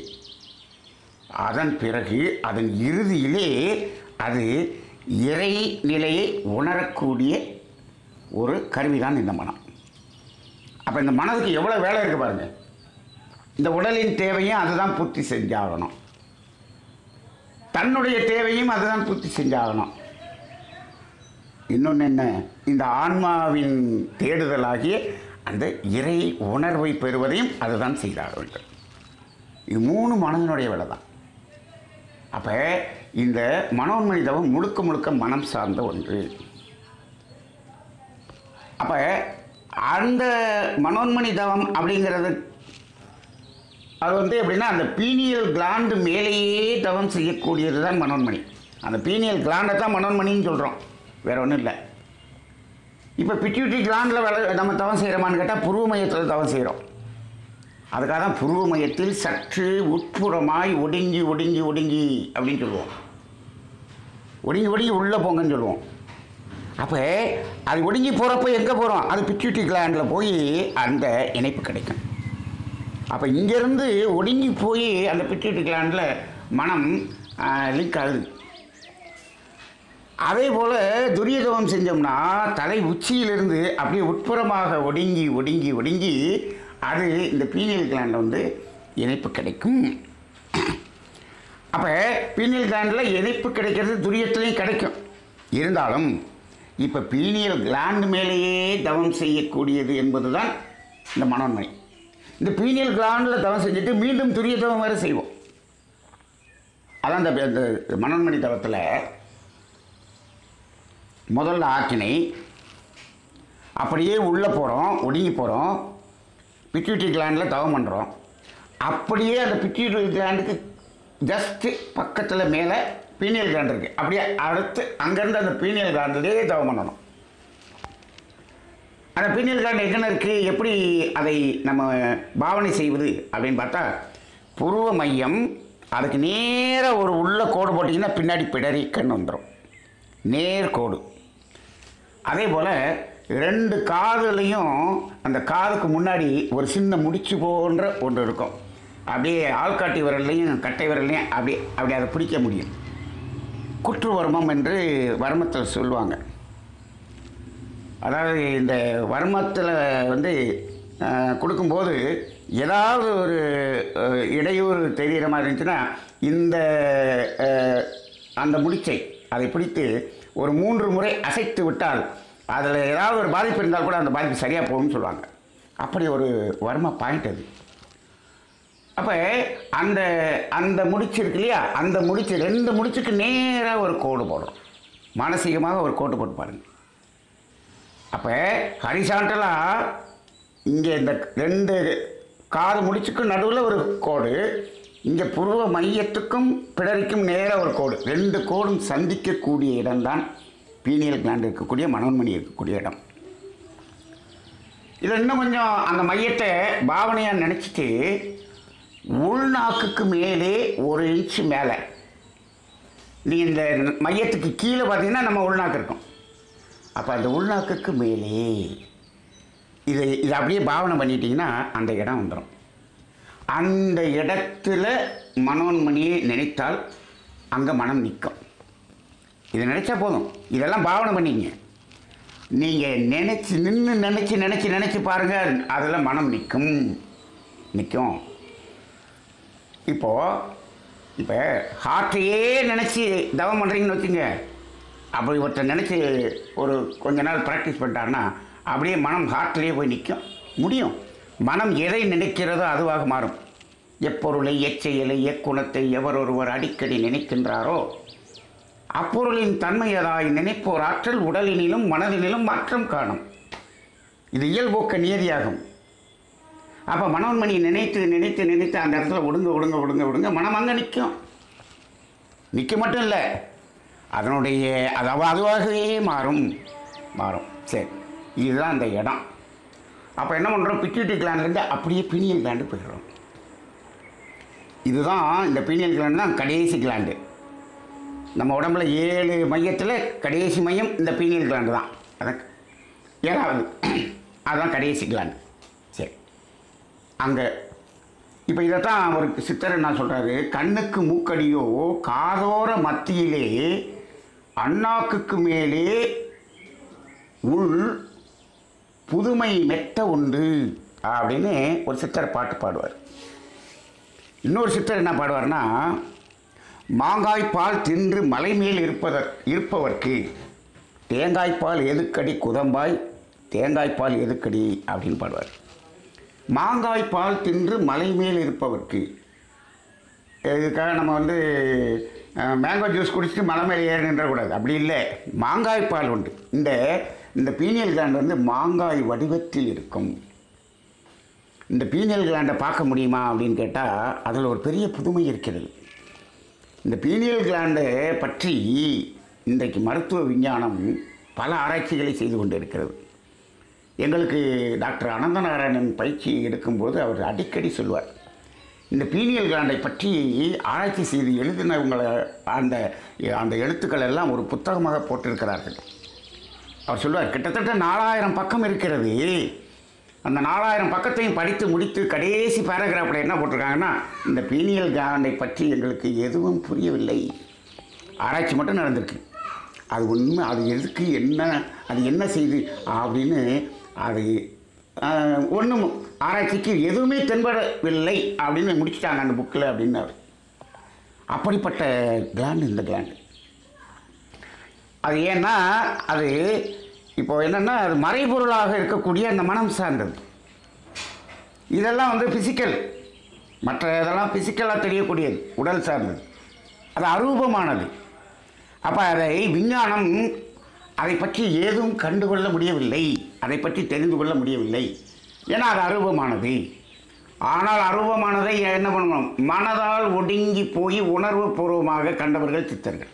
அதன் பிறகு அதன் இறுதியிலே அது இறை நிலையை உணரக்கூடிய ஒரு கருவிதான் இந்த மனம். அப்போ இந்த மனதுக்கு எவ்வளோ வேலை இருக்குது பாருங்கள். இந்த உடலின் தேவையும் அதுதான் பூர்த்தி செஞ்சாகணும், தன்னுடைய தேவையும் அதுதான் பூர்த்தி செஞ்சாகணும். இன்னொன்று என்ன, இந்த ஆன்மாவின் தேடுதலாகிய அந்த இறை உணர்வை பெறுவதையும் அதுதான் செய்தாக வேண்டும். இது 3 மனதினுடைய வேலை தான். அப்போ இந்த மனோன்மணி தவம் முழுக்க முழுக்க மனம் சார்ந்த ஒன்று. அப்போ அந்த மனோன்மணி தவம் அப்படிங்கிறது அது வந்து எப்படின்னா அந்த பீனியல் கிளாண்டு மேலேயே தவம் செய்யக்கூடியது தான் மனோன்மணி. அந்த பீனியல் கிளாண்டை தான் மனோன்மணின்னு சொல்கிறோம், வேறு ஒன்றும் இல்லை. இப்போ பிட்யூட்டரி கிளாண்டில் நம்ம தவம் செய்கிறோமான்னு கேட்டால் புருவ மையத்தில் தவம் செய்கிறோம். அதுக்காக தான் புருவ மையத்தில் சற்று உட்புறமாய் ஒடுங்கி ஒடுங்கி ஒடுங்கி அப்படின்னு சொல்லுவோம். ஒடுங்கி ஒடுங்கி உள்ளே போங்கன்னு சொல்லுவோம். அப்போ அது ஒடுங்கி போகிறப்போ எங்கே போகிறோம், அது பிட்யூட்டரி கிளாண்டில் போய் அந்த இணைப்பு கிடைக்கும். அப்போ இங்கேருந்து ஒடுங்கி போய் அந்த பிட்யூட்டரி கிளாண்டில் மனம் லிங்க் ஆகுது. அதே போல் துரிய தவம் செஞ்சோம்னா தலை உச்சியிலிருந்து அப்படியே உட்புறமாக ஒடுங்கி ஒடுங்கி ஒடுங்கி அது இந்த பீனியல் கிளாண்டில் வந்து இணைப்பு கிடைக்கும். அப்போ பீனியல் கிளாண்டில் இணைப்பு கிடைக்கிறது துரியத்துலேயும் கிடைக்கும். இருந்தாலும் இப்போ பீனியல் கிளாண்டு மேலேயே தவம் செய்யக்கூடியது என்பது தான் இந்த மனோன்மணி. இந்த பீனியல் கிளாண்டில் தவம் செஞ்சுட்டு மீண்டும் துரிய தவம் வேறு செய்வோம். அதான் இந்த மனோன்மணி தவத்தில் முதல்ல ஆக்கினை, அப்படியே உள்ளே போகிறோம், ஒடுங்கி போகிறோம், பிட்யூட்டரி கிளாண்டில் தவம் பண்ணுறோம். அப்படியே அந்த பிட்யூட்டரி கிளாண்டுக்கு ஜஸ்ட்டு பக்கத்தில் மேலே பீனியல் கிளாண்ட் இருக்குது. அப்படியே அடுத்து அங்கேருந்து அந்த பீனியல் கிளாண்டிலே தவம் பண்ணணும். அந்த பீனியல் கிளாண்ட் எங்கே இருக்குது, எப்படி அதை நம்ம பாவனை செய்வது அப்படின்னு பார்த்தா, புருவ மையம் அதுக்கு நேராக ஒரு உள்ள கோடு போட்டிங்கன்னா பின்னாடி பிடரி கண் வந்துடும், நேர்கோடு. அதே போல் 2 காதுலையும் அந்த காதுக்கு முன்னாடி ஒரு சின்ன முடிச்சு போன்ற ஒன்று இருக்கும். அப்படியே ஆள்காட்டி விரல்லையும் கட்டை விரல்லையும் அப்படி அதை பிடிக்க முடியும். குற்று வர்மம் என்று வர்மத்தில் சொல்லுவாங்க. அதாவது இந்த வர்மத்தில் வந்து கொடுக்கும்போது ஏதாவது ஒரு இடையூறு தெரிகிற மாதிரி இருந்துச்சுன்னா இந்த அந்த முடிச்சை அதை பிடித்து ஒரு 3 முறை அசைத்து விட்டால் அதில் ஏதாவது ஒரு பாதிப்பு இருந்தால் கூட அந்த பாதிப்பு சரியாக போகும்னு சொல்லுவாங்க. அப்படி ஒரு வர்ம பாயிண்ட் அது. அப்போ அந்த அந்த முடிச்சு இருக்கு இல்லையா, அந்த முடிச்சு 2 முடிச்சுக்கு நேராக ஒரு கோடு போடுறோம், மானசீகமாக ஒரு கோடு போட்டு பாருங்கள். அப்போ ஹரிசாண்டலாக இங்கே இந்த 2 காது முடிச்சுக்கும் நடுவில் ஒரு கோடு, இங்கே புருவ மையத்துக்கும் பிடரிக்கும் நேராக ஒரு கோடு, 2 கோடும் சந்திக்கக்கூடிய இடம்தான் பீனியல் கிளாண்ட் இருக்கக்கூடிய மனோன்மணி இருக்கக்கூடிய இடம். இதை இன்னும் கொஞ்சம் அந்த மையத்தை பாவனையாக நினச்சிட்டு உள்நாக்குக்கு மேலே 1 இன்ச்சு மேலே, நீங்கள் இந்த மையத்துக்கு கீழே பார்த்தீங்கன்னா நம்ம உள்நாக்கு இருக்கும். அப்போ அந்த உள்நாக்குக்கு மேலே இதை அப்படியே பாவனை பண்ணிட்டீங்கன்னா அந்த இடம் வந்துடும். அந்த இடத்துல மனோன்மணியை நினைத்தால் அங்கே மனம் நிற்கும். இதை நினச்சா போதும், இதெல்லாம் பாவனை பண்ணிங்க. நீங்கள் நினச்சி பாருங்கள், அதில் மனம் நிற்கும். இப்போ ஹார்ட்டையே நினச்சி தவம் பண்ணுறீங்கன்னு வச்சுங்க. அப்படி ஒருத்தர் நினச்சி ஒரு கொஞ்ச நாள் ப்ராக்டிஸ் பண்ணிட்டாருன்னா அப்படியே மனம் ஹார்ட்லேயே போய் நிற்கும் முடியும். மனம் எதை நினைக்கிறதோ அதுவாக மாறும். எப்பொருளை எச்செயலை எக்குணத்தை எவரொருவர் அடிக்கடி நினைக்கின்றாரோ அப்பொருளின் தன்மையதாய் நினைப்போர் ஆற்றல் உடலினிலும் மனதினிலும் மாற்றம் காணும். இது இயல்போக்க நியதியாகும். அப்போ மனோன்மணி நினைத்து நினைத்து நினைத்து அந்த இடத்துல ஒடுங்க ஒடுங்க ஒடுங்க ஒடுங்க மனம் அங்கே நிற்க மட்டும் இல்லை, அதனுடைய அதுவாகவே மாறும். சரி, இதுதான் அந்த இடம். அப்போ என்ன பண்ணுறோம், பிட்யூட்டரி கிளாண்ட்லேருந்து அப்படியே பீனியல் கிளாண்டு போயிடுறோம். இதுதான் இந்த பீனியல் கிளாண்டு தான் கடைசி கிளாண்டு. நம்ம உடம்புல 7 மையத்தில் கடைசி மையம் இந்த பீனியல் கிளாண்டு தான். அதான் 7வது, அதுதான் கடைசி கிளாண்டு. சரி, அங்கே இப்போ இதைத்தான் ஒரு சித்தர் என்ன சொல்கிறாரு, கண்ணுக்கு மூக்கடியோ காதோர மத்தியிலே அண்ணாக்குக்கு மேலே உள் புதுமை மெத்த உண்டு அப்படின்னு ஒரு சித்தர் பாட்டு பாடுவார். இன்னொரு சித்தர் என்ன பாடுவார்னா, மாங்காய்ப்பால் தின்று மலை மேல் இருப்பவர்க்கு தேங்காய்ப்பால் எதுக்கடி குதம்பாய் தேங்காய்ப்பால் எதுக்கடி அப்படின்னு பாடுவார். மாங்காய்ப்பால் தின்று மலை மேல் இருப்பவர்க்கு, இதுக்காக நம்ம மேங்கோ ஜூஸ் குடிச்சிட்டு மலை மேலே ஏறி நின்றக்கூடாது, அப்படி இல்லை. மாங்காய்ப்பால் உண்டு. இந்த பீனியல் கிளாண்ட் மாங்காய் வடிவத்தில் இருக்கும். இந்த பீனியல் கிளாண்டை பார்க்க முடியுமா அப்படின்னு கேட்டால் அதில் ஒரு பெரிய புதுமை இருக்கிறது. இந்த பீனியல் கிளாண்டை பற்றி இன்றைக்கு மருத்துவ விஞ்ஞானம் பல ஆராய்ச்சிகளை செய்து கொண்டு இருக்கிறது. எங்களுக்கு டாக்டர் அனந்தநாராயணன் பயிற்சி எடுக்கும்போது அவர் அடிக்கடி சொல்வார், இந்த பீனியல் கிளாண்டை பற்றி ஆராய்ச்சி செய்து எழுதினவங்களை அந்த எழுத்துக்கள் எல்லாம் ஒரு புத்தகமாக போட்டிருக்கிறார்கள். அவர் சொல்வார், கிட்டத்தட்ட 4000 பக்கம் இருக்கிறது. அந்த 4000 பக்கத்தையும் படித்து முடித்து கடைசி பேராகிராஃபில் என்ன போட்டிருக்காங்கன்னா, இந்த பீனியல் கிளாண்டை பற்றி எங்களுக்கு எதுவும் புரியவில்லை, ஆராய்ச்சி மட்டும் நடந்திருக்கு, அது உண்மை, அது எதுக்கு என்ன, அது என்ன செய்து அப்படின்னு அது ஒன்றும் ஆராய்ச்சிக்கு எதுவுமே தென்படவில்லை அப்படின்னு முடிச்சிட்டாங்க அந்த புக்கில் அப்படின்னு. அப்படிப்பட்ட கிளாண்டு இந்த கிளாண்டு. அது ஏன்னா அது இப்போ என்னென்னா, அது மறைபொருளாக இருக்கக்கூடிய அந்த மனம் சார்ந்தது. இதெல்லாம் ஃபிசிக்கல், மற்ற இதெல்லாம் ஃபிசிக்கலாக தெரியக்கூடியது, உடல் சார்ந்தது, அது அரூபமானது. அப்போ அதை விஞ்ஞானம் அதை பற்றி ஏதும் கண்டுகொள்ள முடியவில்லை, அதை பற்றி தெரிந்து கொள்ள முடியவில்லை. ஏன்னா அது அரூபமானது. ஆனால் அரூபமானதை என்ன பண்ணணும், மனதால் ஒடுங்கி போய் உணர்வு பூர்வமாக கண்டவர்கள் சித்தர்கள்.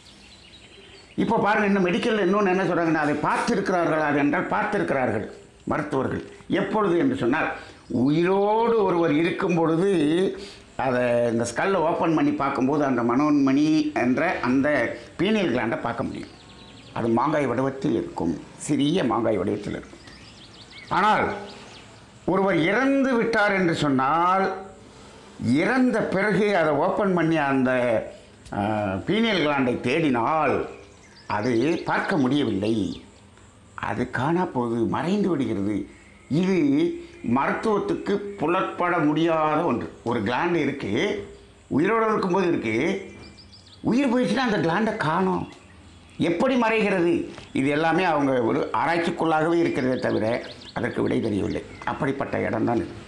இப்போ பாருங்கள், இன்னும் மெடிக்கலில் இன்னொன்று என்ன சொல்கிறாங்கன்னா, அதை பார்த்திருக்கிறார்கள். அது என்றால் பார்த்திருக்கிறார்கள் மருத்துவர்கள். எப்பொழுது என்று சொன்னால், உயிரோடு ஒருவர் இருக்கும் பொழுது அதை இந்த ஸ்கல்லை ஓப்பன் பண்ணி பார்க்கும்போது அந்த மனோன்மணி என்ற அந்த பீனியல் கிளாண்டை பார்க்க முடியும். அது மாங்காய் வடிவத்தில் இருக்கும், சிறிய மாங்காய் வடிவத்தில் இருக்கும். ஆனால் ஒருவர் இறந்து விட்டார் என்று சொன்னால், இறந்த பிறகு அதை ஓப்பன் பண்ணி அந்த பீனியல் கிளாண்டை தேடினால் அது பார்க்க முடியவில்லை, அது காணா போது மறைந்து விடுகிறது. இது மருத்துவத்துக்கு புலப்பட முடியாத ஒன்று. ஒரு கிளாண்டு இருக்குது, உயிரோடு இருக்கும்போது இருக்குது, உயிர் போயிடுச்சுன்னா அந்த கிளாண்டை காணோம், எப்படி மறைகிறது? இது எல்லாமே அவங்க ஒரு ஆராய்ச்சிக்குள்ளாகவே இருக்கிறதே தவிர அதற்கு விடை தெரியவில்லை. அப்படிப்பட்ட இடம்தான் இது.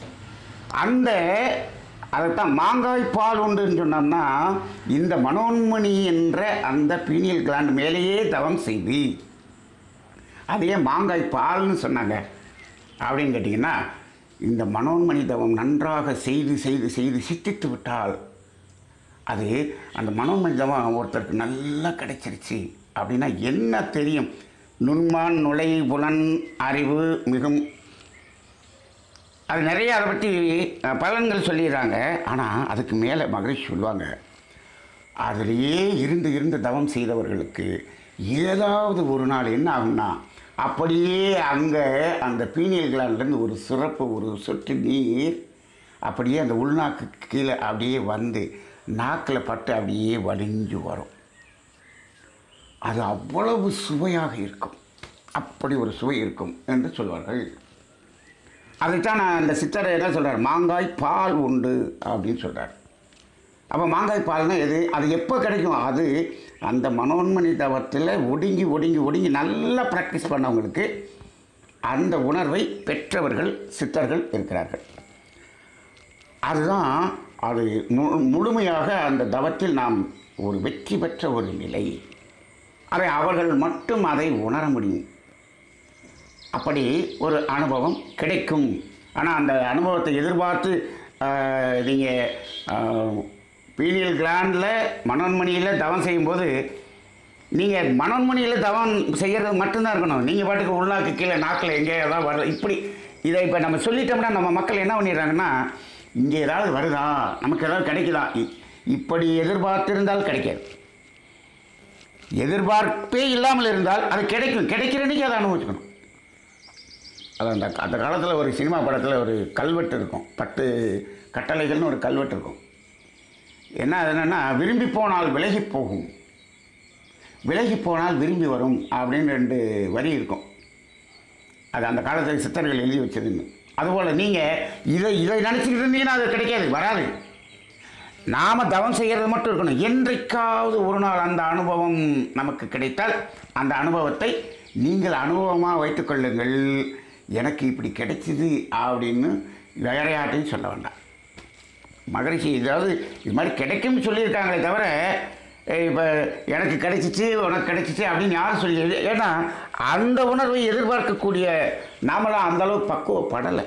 அதைத்தான் மாங்காய் பால் உண்டுன்னு சொன்னோம்னா, இந்த மனோன்மணி என்ற அந்த பீனியல் கிளாண்ட் மேலேயே தவம் செய்து, அதையே மாங்காய் பால்னு சொன்னாங்க அப்படின்னு கேட்டிங்கன்னா, இந்த மனோன்மணி தவம் நன்றாக செய்து செய்து செய்து சித்தித்து விட்டால் அது அந்த மனோன்மணி தவம் ஒருத்தருக்கு நல்லா கிடைச்சிருச்சு அப்படின்னா என்ன தெரியும், நுண்மான் நுழை புலன் அறிவு மிகும், அது நிறைய அதை பற்றி பலன்கள் சொல்லிடுறாங்க. ஆனால் அதுக்கு மேலே மகரிஷி சொல்லுவாங்க, அதிலேயே இருந்து இருந்து தவம் செய்தவர்களுக்கு ஏதாவது ஒரு நாள் என்ன ஆகும்னா, அப்படியே அங்கே அந்த பீனியல் கிளாண்ட்லேருந்து ஒரு சிறப்பு ஒரு சொட்டு நீர் அப்படியே அந்த உள்நாக்கு கீழே அப்படியே வந்து நாக்கில் பட்டு அப்படியே வடிஞ்சு வரும். அது அவ்வளவு சுவையாக இருக்கும், அப்படி ஒரு சுவை இருக்கும் என்று சொல்வார்கள். அதைத்தான் நான் அந்த சித்தரை என்ன சொல்கிறார், மாங்காய் பால் உண்டு அப்படின்னு சொல்கிறார். அப்போ மாங்காய் பால்னால் எது, அது எப்போ கிடைக்கும், அது அந்த மனோன்மணி தவத்தில் ஒடுங்கி ஒடுங்கி ஒடுங்கி நல்லா ப்ராக்டிஸ் பண்ணவங்களுக்கு அந்த உணர்வை பெற்றவர்கள் சித்தர்கள் இருக்கிறார்கள். அதுதான் அது முழுமையாக அந்த தவத்தில் நாம் ஒரு வெற்றி பெற்ற ஒரு நிலை. அதை அவர்கள் மட்டும் அதை உணர முடியும். அப்படி ஒரு அனுபவம் கிடைக்கும். ஆனால் அந்த அனுபவத்தை எதிர்பார்த்து நீங்கள் பீனியல் கிளாண்டில் மனோன்மணியில் தவம் செய்யும்போது நீங்கள் மனோன்மணியில் தவம் செய்கிறது மட்டும்தான் இருக்கணும். நீங்கள் பாட்டுக்கு உள்நாக்கு கீழே நாக்கில் எங்கே ஏதாவது வருது இப்படி இதை இப்போ நம்ம சொல்லிட்டோம்னா நம்ம மக்கள் என்ன பண்ணிடுறாங்கன்னா, இங்கே ஏதாவது வருதா, நமக்கு ஏதாவது கிடைக்குதா, இப்படி எதிர்பார்த்திருந்தால் கிடைக்காது. எதிர்பார்ப்பே இல்லாமல் இருந்தால் அது கிடைக்கும். கிடைக்கிற அன்றைக்கி அதை அனுபவிச்சுக்கணும். அது அந்த காலத்தில் ஒரு சினிமா படத்தில் ஒரு கல்வெட்டு இருக்கும், 10 கட்டளைகள்னு ஒரு கல்வெட்டு இருக்கும். என்ன அது என்னென்னா, விரும்பி போனால் விலகி போகும், விலகி போனால் விரும்பி வரும் அப்படின்னு 2 வரி இருக்கும். அது அந்த காலத்தில் சித்தர்கள் எழுதி வச்சதுன்னு. அதுபோல் நீங்கள் இதை நினச்சிக்கிட்டு இருந்தீங்கன்னா அது கிடைக்காது, வராது. நாம் தவம் செய்கிறது மட்டும் இருக்கணும். என்றைக்காவது ஒரு நாள் அந்த அனுபவம் நமக்கு கிடைத்தால் அந்த அனுபவத்தை நீங்கள் அனுபவமாக வைத்துக்கொள்ளுங்கள். எனக்கு இப்படி கிடைச்சிது அப்படின்னு வேற யார்ட்டையும் சொல்ல வேண்டாம். மகரிஷி ஏதாவது இது மாதிரி கிடைக்கும்னு சொல்லியிருக்காங்களே தவிர, இப்போ எனக்கு கிடைச்சிச்சு உனக்கு கிடைச்சிச்சு அப்படின்னு யாரும் சொல்லி, ஏன்னா அந்த உணர்வை எதிர்பார்க்கக்கூடிய நாமெல்லாம் அந்தளவுக்கு பக்குவப்படலை.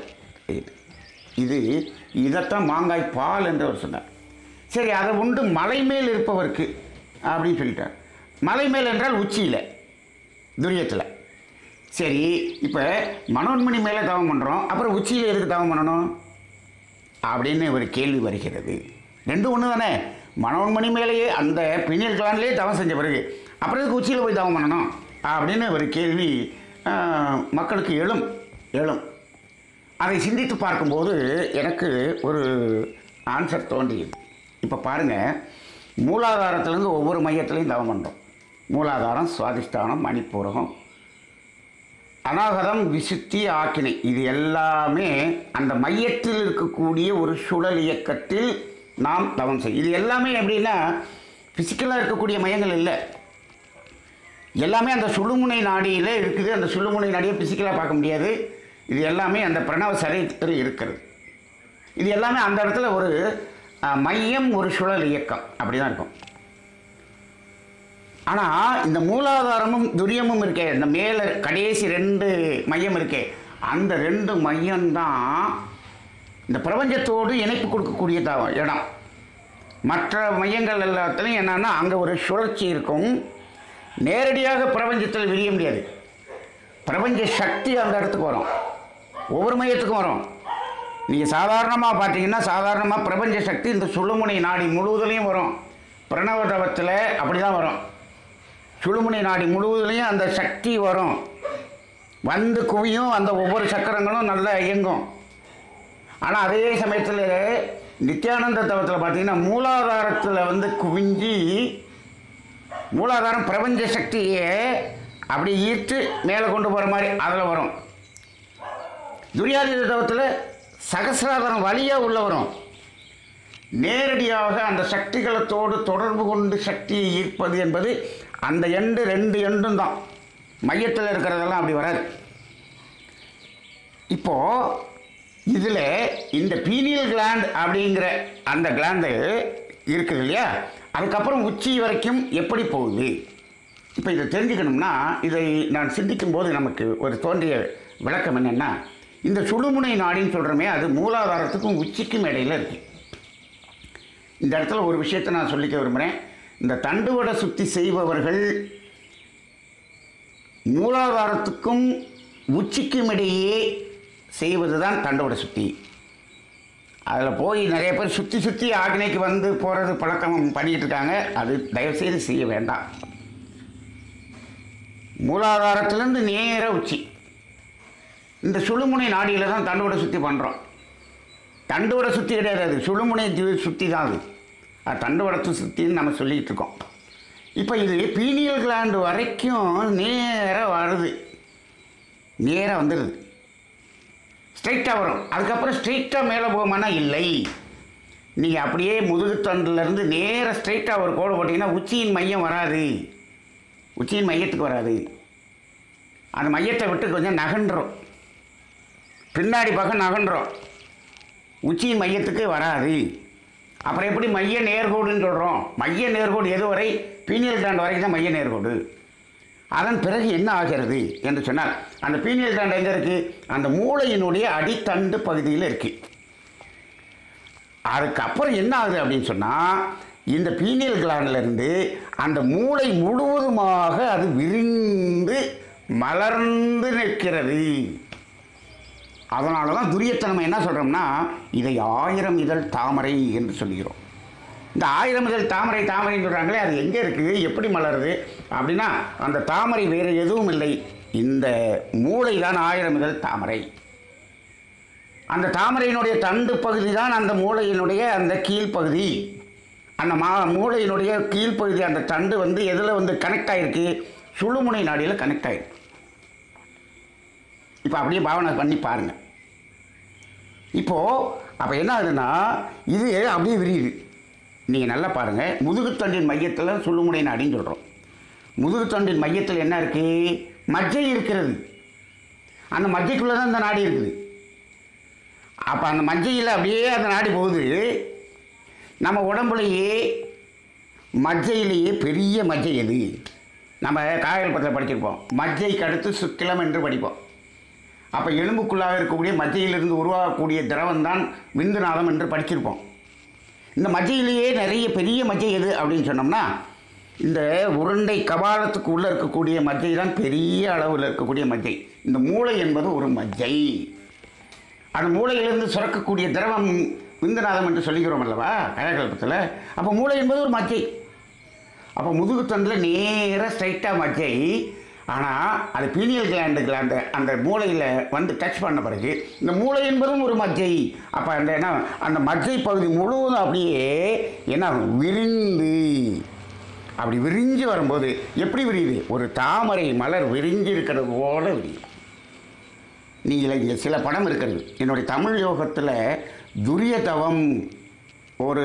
இதைத்தான் மாங்காய் பால் என்று அவர் சொன்னார். சரி, அதை உண்டு மலை மேல் இருப்பவருக்கு அப்படின்னு சொல்லிட்டார். மலை மேல் என்றால் உச்சியில், துரியத்தில். சரி, இப்போ மனோன்மணி மேலே தவம் பண்ணுறோம், அப்புறம் உச்சியில் எதுக்கு தவம் பண்ணணும் அப்படின்னு ஒரு கேள்வி வருகிறது. 2 ஒன்று தானே. மனோன்மணி மேலேயே அந்த பினியல் கிளாண்ட்லேயே தவம் செஞ்ச பிறகு அப்புறம் எதுக்கு உச்சியில் போய் தவம் பண்ணணும் அப்படின்னு ஒரு கேள்வி மக்களுக்கு எழும். அதை சிந்தித்து பார்க்கும்போது எனக்கு ஒரு ஆன்சர் தோன்றியது. இப்போ பாருங்கள், மூலாதாரத்துலேருந்து ஒவ்வொரு மையத்துலேயும் தவம் பண்ணுறோம். மூலாதாரம், சுவாதிஷ்டானம், மணிப்பூரகம், அநாகதம், விசுத்தி, ஆக்கினை, இது எல்லாமே அந்த மையத்தில் இருக்கக்கூடிய ஒரு சுழல் இயக்கத்தில் நாம் தவம் செய்யும். இது எல்லாமே எப்படின்னா ஃபிசிக்கலாக இருக்கக்கூடிய மையங்கள் இல்லை, எல்லாமே அந்த சுழுமுனை நாடியில் இருக்குது. அந்த சுழுமுனை நாடியை ஃபிசிக்கலாக பார்க்க முடியாது. இது எல்லாமே அந்த பிரணவ சரீரத்தில் இருக்கிறது. இது எல்லாமே அந்த இடத்துல ஒரு மையம், ஒரு சுழல் இயக்கம் அப்படி தான் இருக்கும். ஆனால் இந்த மூலாதாரமும் துரியமும் இருக்கே, இந்த மேலே கடைசி 2 மையம் இருக்கே, அந்த 2 மையம்தான் இந்த பிரபஞ்சத்தோடு இணைப்பு கொடுக்கக்கூடிய இடம். மற்ற மையங்கள் எல்லாத்துலையும் என்னென்னா அங்கே ஒரு சுழற்சி இருக்கும். நேரடியாக பிரபஞ்சத்தில் விரிய முடியாது. பிரபஞ்ச சக்தி அந்த இடத்துக்கு வரும், ஒவ்வொரு மையத்துக்கும் வரும். நீங்கள் சாதாரணமாக பார்த்தீங்கன்னா, சாதாரணமாக பிரபஞ்ச சக்தி இந்த சுழுமுனை நாடி முழுவதுலேயும் வரும். பிரணவதவத்தில் அப்படி தான் வரும். சுழுமுனை நாடி முழுவதுலேயும் அந்த சக்தி வரும், வந்து குவியும். அந்த ஒவ்வொரு சக்கரங்களும் நல்லா இயங்கும். ஆனால் அதே சமயத்தில் நித்யானந்த தவத்தில் பார்த்தீங்கன்னா மூலாதாரத்தில் வந்து குவிஞ்சி, மூலாதாரம் பிரபஞ்ச சக்தியை அப்படி ஈர்த்து மேலே கொண்டு போகிற மாதிரி அதில் வரும். துரியாதீத தவத்தில் சகசிராதாரம் வழியாக உள்ள வரும். நேரடியாக அந்த சக்திகளத்தோடு தொடர்பு கொண்டு சக்தியை ஈர்ப்பது என்பது அந்த 2 எண்டும் தான். மையத்தில் இருக்கிறதெல்லாம் அப்படி வராது. இப்போது இதில் இந்த பீனியல் கிளாண்ட் அப்படிங்கிற அந்த கிளாண்டு இருக்குது இல்லையா, அதுக்கப்புறம் உச்சி வரைக்கும் எப்படி போகுது. இப்போ இதை தெரிஞ்சுக்கணும்னா, இதை நான் சிந்திக்கும் போது நமக்கு ஒரு தோன்றிய விளக்கம் என்னென்னா, இந்த சுழுமுனை நாடின்னு சொல்கிறோமே, அது மூலாதாரத்துக்கும் உச்சிக்கும் இடையில் இருக்குது. இந்த இடத்துல ஒரு விஷயத்தை நான் சொல்லிக்க விரும்புகிறேன். இந்த தண்டுவட சுத்தி செய்பவர்கள் மூலாதாரத்துக்கும் உச்சிக்கும் இடையே செய்வது தான் தண்டுவட சுத்தி. அதில் போய் நிறைய பேர் சுற்றி ஆக்னைக்கு வந்து போகிறது பழக்கம் பண்ணிக்கிட்டு இருக்காங்க. அது தயவுசெய்து செய்ய வேண்டாம். மூலாதாரத்திலேருந்து நேர உச்சி, இந்த சுழுமுனை நாடியில் தான் தண்டுவட சுத்தி பண்ணுறோம். தண்டுவட சுத்தி கிடையாது, அது சுழுமுனை சுத்தி தான். அது தண்டுவடத்து சுத்தின்னு நம்ம சொல்லிக்கிட்டு இருக்கோம். இப்போ இது பீனியல் கிளாண்டு வரைக்கும் நேராக வருது, நேராக வந்துடுது, ஸ்ட்ரைட்டாக வரும். அதுக்கப்புறம் ஸ்ட்ரைட்டாக மேலே போகுமானா இல்லை. நீங்கள் அப்படியே முதுகுத்தண்டுலேருந்து நேராக ஸ்ட்ரைட்டாக ஒரு கோடு போட்டிங்கன்னா உச்சியின் மையம் வராது, உச்சியின் மையத்துக்கு வராது. அந்த மையத்தை விட்டு கொஞ்சம் நகன்றோம், பின்னாடி பக்கம் நகன்றோம், உச்சியின் மையத்துக்கு வராது. அப்புறம் எப்படி மைய நேர்கோடுன்னு சொல்கிறோம்? மைய நேர்கோடு எதுவரை? பீனியல் கிளாண்ட் வரைக்கும் தான் மைய நேர்கோடு. அதன் பிறகு என்ன ஆகிறது என்று சொன்னால், அந்த பீனியல் கிளாண்ட் எங்கே இருக்குது? அந்த மூளையினுடைய அடித்தண்டு பகுதியில் இருக்குது. அதுக்கப்புறம் என்ன ஆகுது அப்படின்னு சொன்னால், இந்த பீனியல் கிளாண்டிலிருந்து அந்த மூளை முழுவதுமாக அது விரிந்து மலர்ந்து நிற்கிறது. அதனால தான் துரியத்தை நம்ம என்ன சொல்கிறோம்னா, இதை 1000 இதழ் தாமரை என்று சொல்கிறோம். இந்த 1000 இதழ் தாமரைன்னு சொல்கிறாங்களே, அது எங்கே இருக்குது, எப்படி மலருது அப்படின்னா, அந்த தாமரை வேறு எதுவும் இல்லை, இந்த மூளை தான் 1000 இதழ் தாமரை. அந்த தாமரையினுடைய தண்டு பகுதி தான் அந்த மூளையினுடைய அந்த கீழ்ப்பகுதி. அந்த மூளையினுடைய கீழ்ப்பகுதி, அந்த தண்டு வந்து எதில் வந்து கனெக்ட் ஆகிருக்கு? சுழுமுனை நாடியில் கனெக்ட் ஆகிருக்கு. இப்போ அப்படியே பாவனை பண்ணி பாருங்கள். இப்போது அப்போ என்ன ஆகுதுன்னா, இது அப்படியே விரியுது. நீங்கள் நல்லா பாருங்கள், முதுகுத்தண்டின் மையத்தில் சுழுமுனை நாடின்னு சொல்கிறோம். முதுகுத்தண்டின் மையத்தில் என்ன இருக்குது? மஜ்ஜை இருக்கிறது. அந்த மஜ்ஜைக்குள்ளே தான் இந்த நாடி இருக்குது. அப்போ அந்த மஜ்ஜையில் அப்படியே அந்த நாடி போகுது. நம்ம உடம்புலையே மஜ்ஜையிலேயே பெரிய மஜ்ஜை எது? நம்ம காயல் பத்திரம் படிச்சிருப்போம், மஜ்ஜைக்கு அடுத்து சுக்கிலம் என்று படிப்போம். அப்போ எலும்புக்குள்ளாக இருக்கக்கூடிய மஜ்ஜையிலிருந்து உருவாகக்கூடிய திரவம் தான் விந்துநாதம் என்று படிச்சிருப்போம். இந்த மஜ்ஜையிலேயே நிறைய பெரிய மஜ்ஜை எது அப்படின்னு சொன்னோம்னா, இந்த உருண்டை கபாலத்துக்கு உள்ளே இருக்கக்கூடிய மஜ்ஜை தான் பெரிய அளவில் இருக்கக்கூடிய மஜ்ஜை. இந்த மூளை என்பது ஒரு மஜ்ஜை. அந்த மூளையிலிருந்து சுரக்கக்கூடிய திரவம் விந்துநாதம் என்று சொல்லிக்கிறோம் அல்லவா கயகல்பத்தில். அப்போ மூளை என்பது ஒரு மஜ்ஜை. அப்போ முதுகுத்தண்டில் நேராக ஸ்ட்ரைட்டாக மஜ்ஜை. ஆனால் அது பீனியல் கிளாண்டு அந்த மூளையில் வந்து டச் பண்ண பிறகு இந்த மூளை என்பதும் ஒரு மஜ்ஜை. அப்போ அந்த என்ன, அந்த மஜ்ஜை பகுதி முழுவதும் அப்படியே என்ன விரிந்து, அப்படி விரிஞ்சு வரும்போது எப்படி விரியுது? ஒரு தாமரை மலர் விரிஞ்சு இருக்கிறது போல விரியும். நீங்கள் இங்கே சில படம் இருக்கிறது. என்னுடைய தமிழ் யோகத்தில் துரிய தவம் ஒரு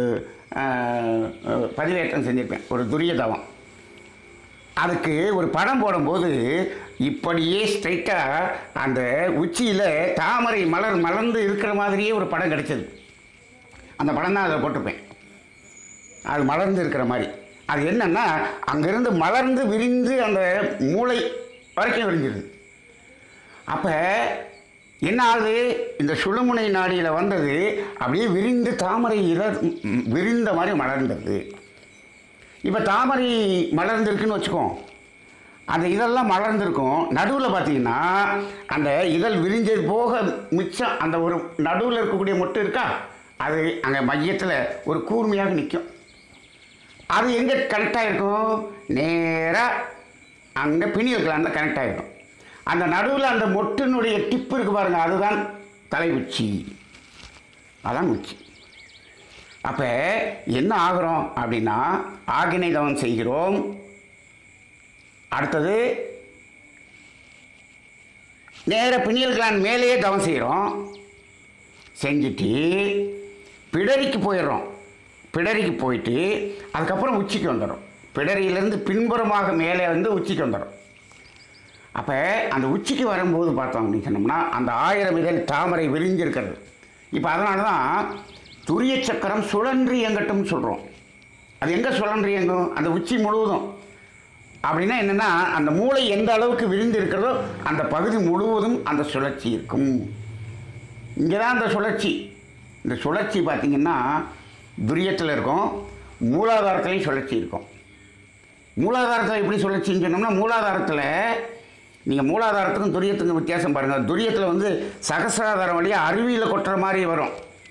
பதிவேற்றம் செஞ்சுருப்பேன், ஒரு துரிய தவம். அதுக்கு ஒரு படம் போடும்போது இப்படியே ஸ்ட்ரைட்டாக அந்த உச்சியில் தாமரை மலர் மலர்ந்து இருக்கிற மாதிரியே ஒரு படம் கிடைச்சது. அந்த படம் தான் அதில் போட்டிருப்பேன். அது மலர்ந்து இருக்கிற மாதிரி. அது என்னென்னா, அங்கேருந்து மலர்ந்து விரிந்து அந்த மூளை வரைக்கும் விரிஞ்சிருது. அப்போ என்ன ஆகுது? இந்த சுழுமுனை நாடியில் வந்தது அப்படியே விரிந்து தாமரை இதழ் விரிந்த மாதிரி மலர்ந்தது. இப்போ தாமரை மலர்ந்துருக்குன்னு வச்சுக்கோம், அந்த இதெல்லாம் மலர்ந்துருக்கும். நடுவில் பார்த்தீங்கன்னா அந்த இதழ் விரிஞ்சது போக மிச்சம் அந்த ஒரு நடுவில் இருக்கக்கூடிய மொட்டு இருக்கா, அது அங்கே மையத்தில் ஒரு கூர்மையாக நிற்கும். அது எங்கே கனெக்ட் ஆகிருக்கும்? நேராக அங்கே பீனியல் கிளாண்டில் கனெக்ட் ஆகிருக்கும். அந்த நடுவில் அந்த மொட்டினுடைய டிப்பு இருக்குது பாருங்கள், அதுதான் தலை உச்சி, அதான் உச்சி. அப்போ என்ன ஆகிறோம் அப்படின்னா, ஆகினை தவம் செய்கிறோம். அடுத்தது நேர பினியல் கிளாண்ட் மேலேயே தவம் செய்கிறோம். செஞ்சுட்டு பிடரிக்கு போயிடுறோம். பிடரிக்கு போயிட்டு அதுக்கப்புறம் உச்சிக்கு வந்துடும். பிடரியிலேருந்து பின்புறமாக மேலே வந்து உச்சிக்கு வந்துடும். அப்போ அந்த உச்சிக்கு வரும்போது பார்த்தோம் அப்படின்னு சொன்னோம்னா, அந்த 1000 இதழ் தாமரை விரிஞ்சிருக்கிறது. இப்போ அதனால தான் துரிய சக்கரம் சுழன்று இயங்கட்டும்னு சொல்கிறோம். அது எங்கே சுழன்று இயங்கும்? அந்த உச்சி முழுவதும். அப்படின்னா என்னென்னா, அந்த மூளை எந்த அளவுக்கு விரிந்து இருக்கிறதோ அந்த பகுதி முழுவதும் அந்த சுழற்சி இருக்கும். இங்கே தான் அந்த சுழற்சி. இந்த சுழற்சி பார்த்திங்கன்னா துரியத்தில் இருக்கும், மூலாதாரத்துலேயும் சுழற்சி இருக்கும். மூலாதாரத்தில் எப்படி சுழற்சின்னு சொன்னோம்னா, மூலாதாரத்தில் நீங்கள் மூலாதாரத்துக்கும் துரியத்துக்கும் வித்தியாசம் பாருங்கள். துரியத்தில் வந்து சகசிராதாரம் வழியாக அருவியில் கொட்டுற மாதிரி வரும்.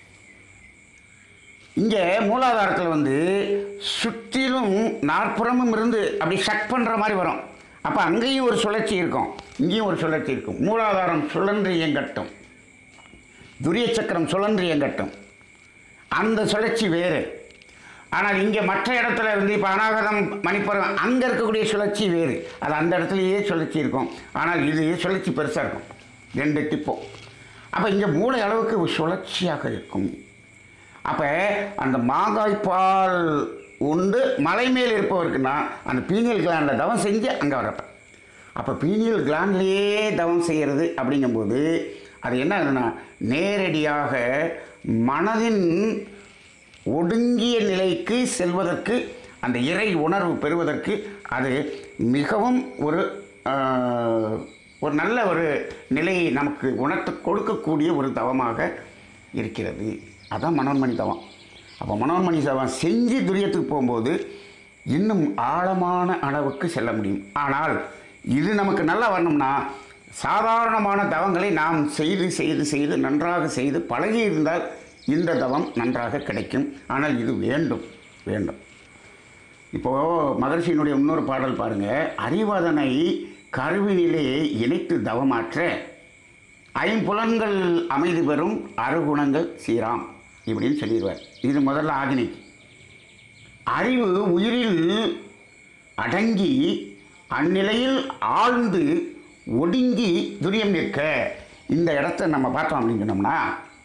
இங்கே மூலாதாரத்தில் வந்து சுற்றிலும் நாற்புறமும் இருந்து அப்படி ஷக் பண்ணுற மாதிரி வரும். அப்போ அங்கேயும் ஒரு சுழற்சி இருக்கும், இங்கேயும் ஒரு சுழற்சி இருக்கும். மூலாதாரம் சுழன்று இயங்கட்டும், துரிய சக்கரம் சுழன்று இயங்கட்டும், அந்த சுழற்சி வேறு. ஆனால் இங்கே மற்ற இடத்துல இருந்து இப்போ அநாகதம் மணிப்புறம் அங்கே இருக்கக்கூடிய சுழற்சி வேறு. அது அந்த இடத்துலையே சுழற்சி இருக்கும். ஆனால் இது சுழற்சி பெருசாக இருக்கும், 2 டிப்போ. அப்போ இங்கே மூளை அளவுக்கு சுழற்சியாக இருக்கும். அப்போ அந்த மாங்காய்ப்பால் உண்டு மலை மேல் இருப்பவருக்குன்னா அந்த பீனியல் கிளாண்டில் தவம் செஞ்சு அங்கே வரப்ப, அப்போ பீனியல் கிளாண்ட்லேயே தவம் செய்கிறது அப்படிங்கும்போது அது என்ன ஆகுதுன்னா, நேரடியாக மனதின் ஒடுங்கிய நிலைக்கு செல்வதற்கு அந்த இறை உணர்வு பெறுவதற்கு அது மிகவும் ஒரு ஒரு நல்ல ஒரு நிலையை நமக்கு உணர்த்து கொடுக்கக்கூடிய ஒரு தவமாக இருக்கிறது. அதுதான் மனோன்மணி தவம். அப்போ மனோன்மணி தவம் செஞ்சு துரியத்துக்கு போகும்போது இன்னும் ஆழமான அளவுக்கு செல்ல முடியும். ஆனால் இது நமக்கு நல்லா வரணும்னா சாதாரணமான தவங்களை நாம் செய்து செய்து செய்து நன்றாக செய்து பழகி இருந்தால் இந்த தவம் நன்றாக கிடைக்கும். ஆனால் இது வேண்டும் வேண்டும். இப்போது மகரிஷியினுடைய இன்னொரு பாடல் பாருங்கள். அறிவதனை கருவினிலேயே இணைத்து தவமாற்ற ஐம்புலன்கள் அமைதி பெறும் அருகுணங்கள் சீராம் இப்படின்னு சொல்லிடுவார். இது முதல்ல ஆகினிக்கு. அறிவு உயிரில் அடங்கி அந்நிலையில் ஆழ்ந்து ஒடுங்கி துரியம் நிற்க. இந்த இடத்த நம்ம பார்த்தோம் அப்படின்னு சொன்னோம்னா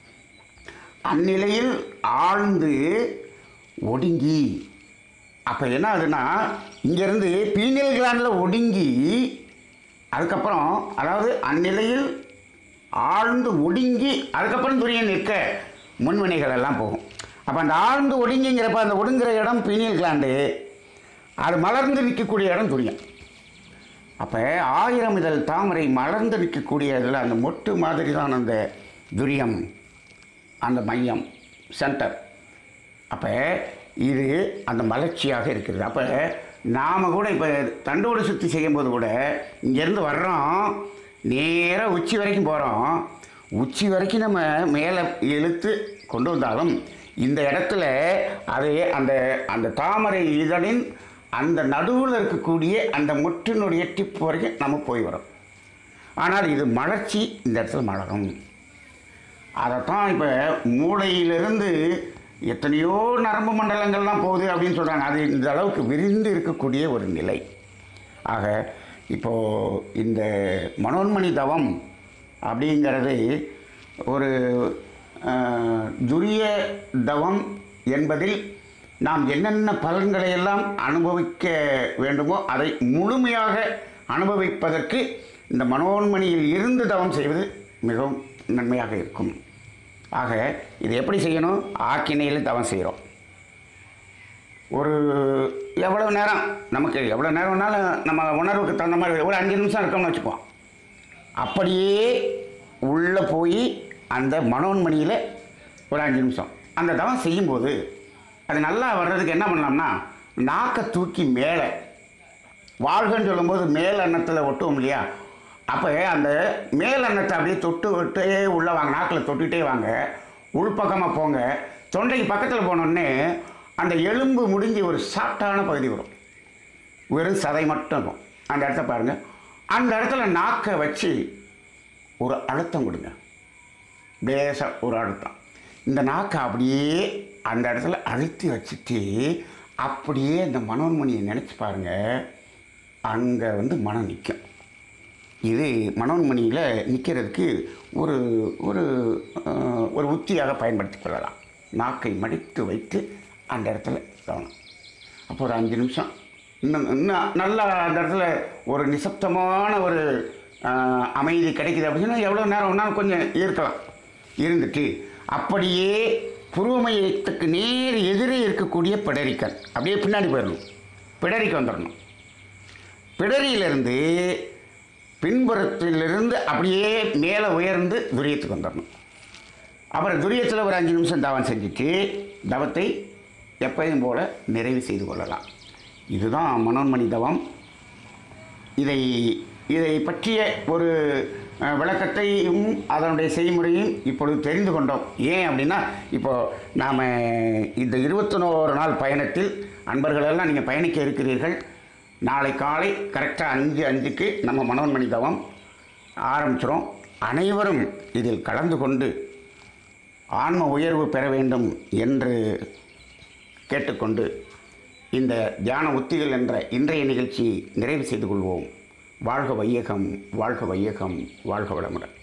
அந்நிலையில் ஆழ்ந்து ஒடுங்கி, அப்போ என்ன ஆகுதுன்னா இங்கேருந்து பீனியல் கிளாண்டில் ஒடுங்கி அதுக்கப்புறம் அதாவது அந்நிலையில் ஆழ்ந்து ஒடுங்கி அதுக்கப்புறம் துரியம் நிற்க முன்வினைகள் எல்லாம் போகும். அப்போ அந்த ஆழ்ந்து ஒடுங்கிங்கிறப்ப அந்த ஒடுங்குற இடம் பீனியல் கிளாண்டு, அது மலர்ந்து நிற்கக்கூடிய இடம் துரியம். அப்போ 1000 இதழ் தாமரை மலர்ந்து நிற்கக்கூடிய இதில் அந்த மொட்டு மாதிரி தான் அந்த துரியம், அந்த மையம் சென்டர். அப்போ இது அந்த மலர்ச்சியாக இருக்கிறது. அப்போ நாம் கூட இப்போ தண்டோடு சுற்றி செய்யும்போது கூட இங்கேருந்து வர்றோம், நேராக உச்சி வரைக்கும் போகிறோம். உச்சி வரைக்கும் நம்ம மேலே இழுத்து கொண்டு வந்தாலும் இந்த இடத்துல அது அந்த அந்த தாமரை இதழின் அந்த நடுவில் இருக்கக்கூடிய அந்த முற்றினுடைய டிப் வரைக்கும் நம்ம போய் வரோம். ஆனால் இது மலர்ச்சி இந்த இடத்துல மலரும். அதைத்தான் இப்போ மூளையிலிருந்து எத்தனையோ நரம்பு மண்டலங்கள்லாம் போகுது அப்படின்னு சொல்கிறாங்க. அது இந்த அளவுக்கு விரிந்து இருக்கக்கூடிய ஒரு நிலை. ஆக இப்போது இந்த மனோன்மணி தவம் அப்படிங்கிறது ஒரு துரிய தவம் என்பதில் நாம் என்னென்ன பலன்களை எல்லாம் அனுபவிக்க வேண்டுமோ அதை முழுமையாக அனுபவிப்பதற்கு இந்த மனோன்மணியில் இருந்து தவம் செய்வது மிகவும் நன்மையாக இருக்கும். ஆக இது எப்படி செய்யணும்? ஆக்கினையில் தவம் செய்கிறோம். ஒரு எவ்வளோ நேரம் நமக்கு எவ்வளோ நேரம் வேணாலும் நம்ம உணர்வுக்கு தகுந்த மாதிரி ஒரு 5 நிமிஷம் இருக்கோம்னு வச்சுக்குவோம். அப்படியே உள்ளே போய் அந்த மனோன்மணியில் ஒரு 5 நிமிஷம் அந்த தவம் செய்யும்போது அது நல்லா வர்றதுக்கு என்ன பண்ணலாம்னா நாக்கை தூக்கி மேலே வாழ்கன்னு சொல்லும்போது மேல் அன்னத்தில் ஒட்டுவோம் இல்லையா? அப்போ அந்த மேல் அன்னத்தை அப்படியே தொட்டு விட்டே உள்ளே வாங்க, நாக்கில் தொட்டுகிட்டே வாங்க, உள்பக்கமாக போங்க. தொண்டைக்கு பக்கத்தில் போனோடனே அந்த எலும்பு முடிஞ்சு ஒரு சாஃப்டான பகுதி வரும், வெறும் சதை மட்டும் இருக்கும். அந்த இடத்த பாருங்கள். அந்த இடத்துல நாக்கை வச்சு ஒரு அழுத்தம் கொடுங்க, பேச ஒரு அழுத்தம். இந்த நாக்கை அப்படியே அந்த இடத்துல அழுத்தி வச்சுட்டு அப்படியே இந்த மனோன்மணியை நினச்சி பாருங்கள். அங்கே வந்து மனம் நிற்கும். இது மனோன்மணியில் நிற்கிறதுக்கு ஒரு ஒரு ஒரு உத்தியாக பயன்படுத்தி கொள்ளலாம். நாக்கை மடித்து வைத்து அந்த இடத்துல கவனம். அப்போ ஒரு 5 நிமிஷம் இன்னும் நல்லா அந்த இடத்துல ஒரு நிசப்தமான ஒரு அமைதி கிடைக்குது அப்படின்னா எவ்வளோ நேரம் வேணாலும் கொஞ்சம் இருக்கலாம். இருந்துட்டு அப்படியே புருவ மையத்துக்கு நேர் எதிரே இருக்கக்கூடிய பிடரிக்கண் அப்படியே பின்னாடி போயிடணும், பிடரிக்கு வந்துடணும். பிடரியிலிருந்து பின்புறத்திலிருந்து அப்படியே மேலே உயர்ந்து துரியத்துக்கு வந்துடணும். அப்புறம் துரியத்தில் ஒரு 5 நிமிஷம் தவம் செஞ்சுட்டு தவத்தை எப்பையும் போல் நிறைவு செய்து கொள்ளலாம். இதுதான் மனோன்மணி தவம். இதை பற்றிய ஒரு விளக்கத்தையும் அதனுடைய செய்முறையும் இப்பொழுது தெரிந்து கொண்டோம். ஏன் அப்படின்னா இப்போது நாம் இந்த 21 நாள் பயணத்தில் அன்பர்களெல்லாம் நீங்கள் பயணிக்க இருக்கிறீர்கள். நாளை காலை கரெக்டாக 5:05க்கு நம்ம மனோன்மணி தவம் ஆரம்பிச்சிடும். அனைவரும் இதில் கலந்து கொண்டு ஆன்ம உயர்வு பெற வேண்டும் என்று கேட்டுக்கொண்டு இந்த தியான உத்திகள் என்ற இன்றைய நிகழ்ச்சியை நிறைவு செய்து கொள்வோம். வாழ்க வையகம், வாழ்க வையகம், வாழ்க வளமுடன்.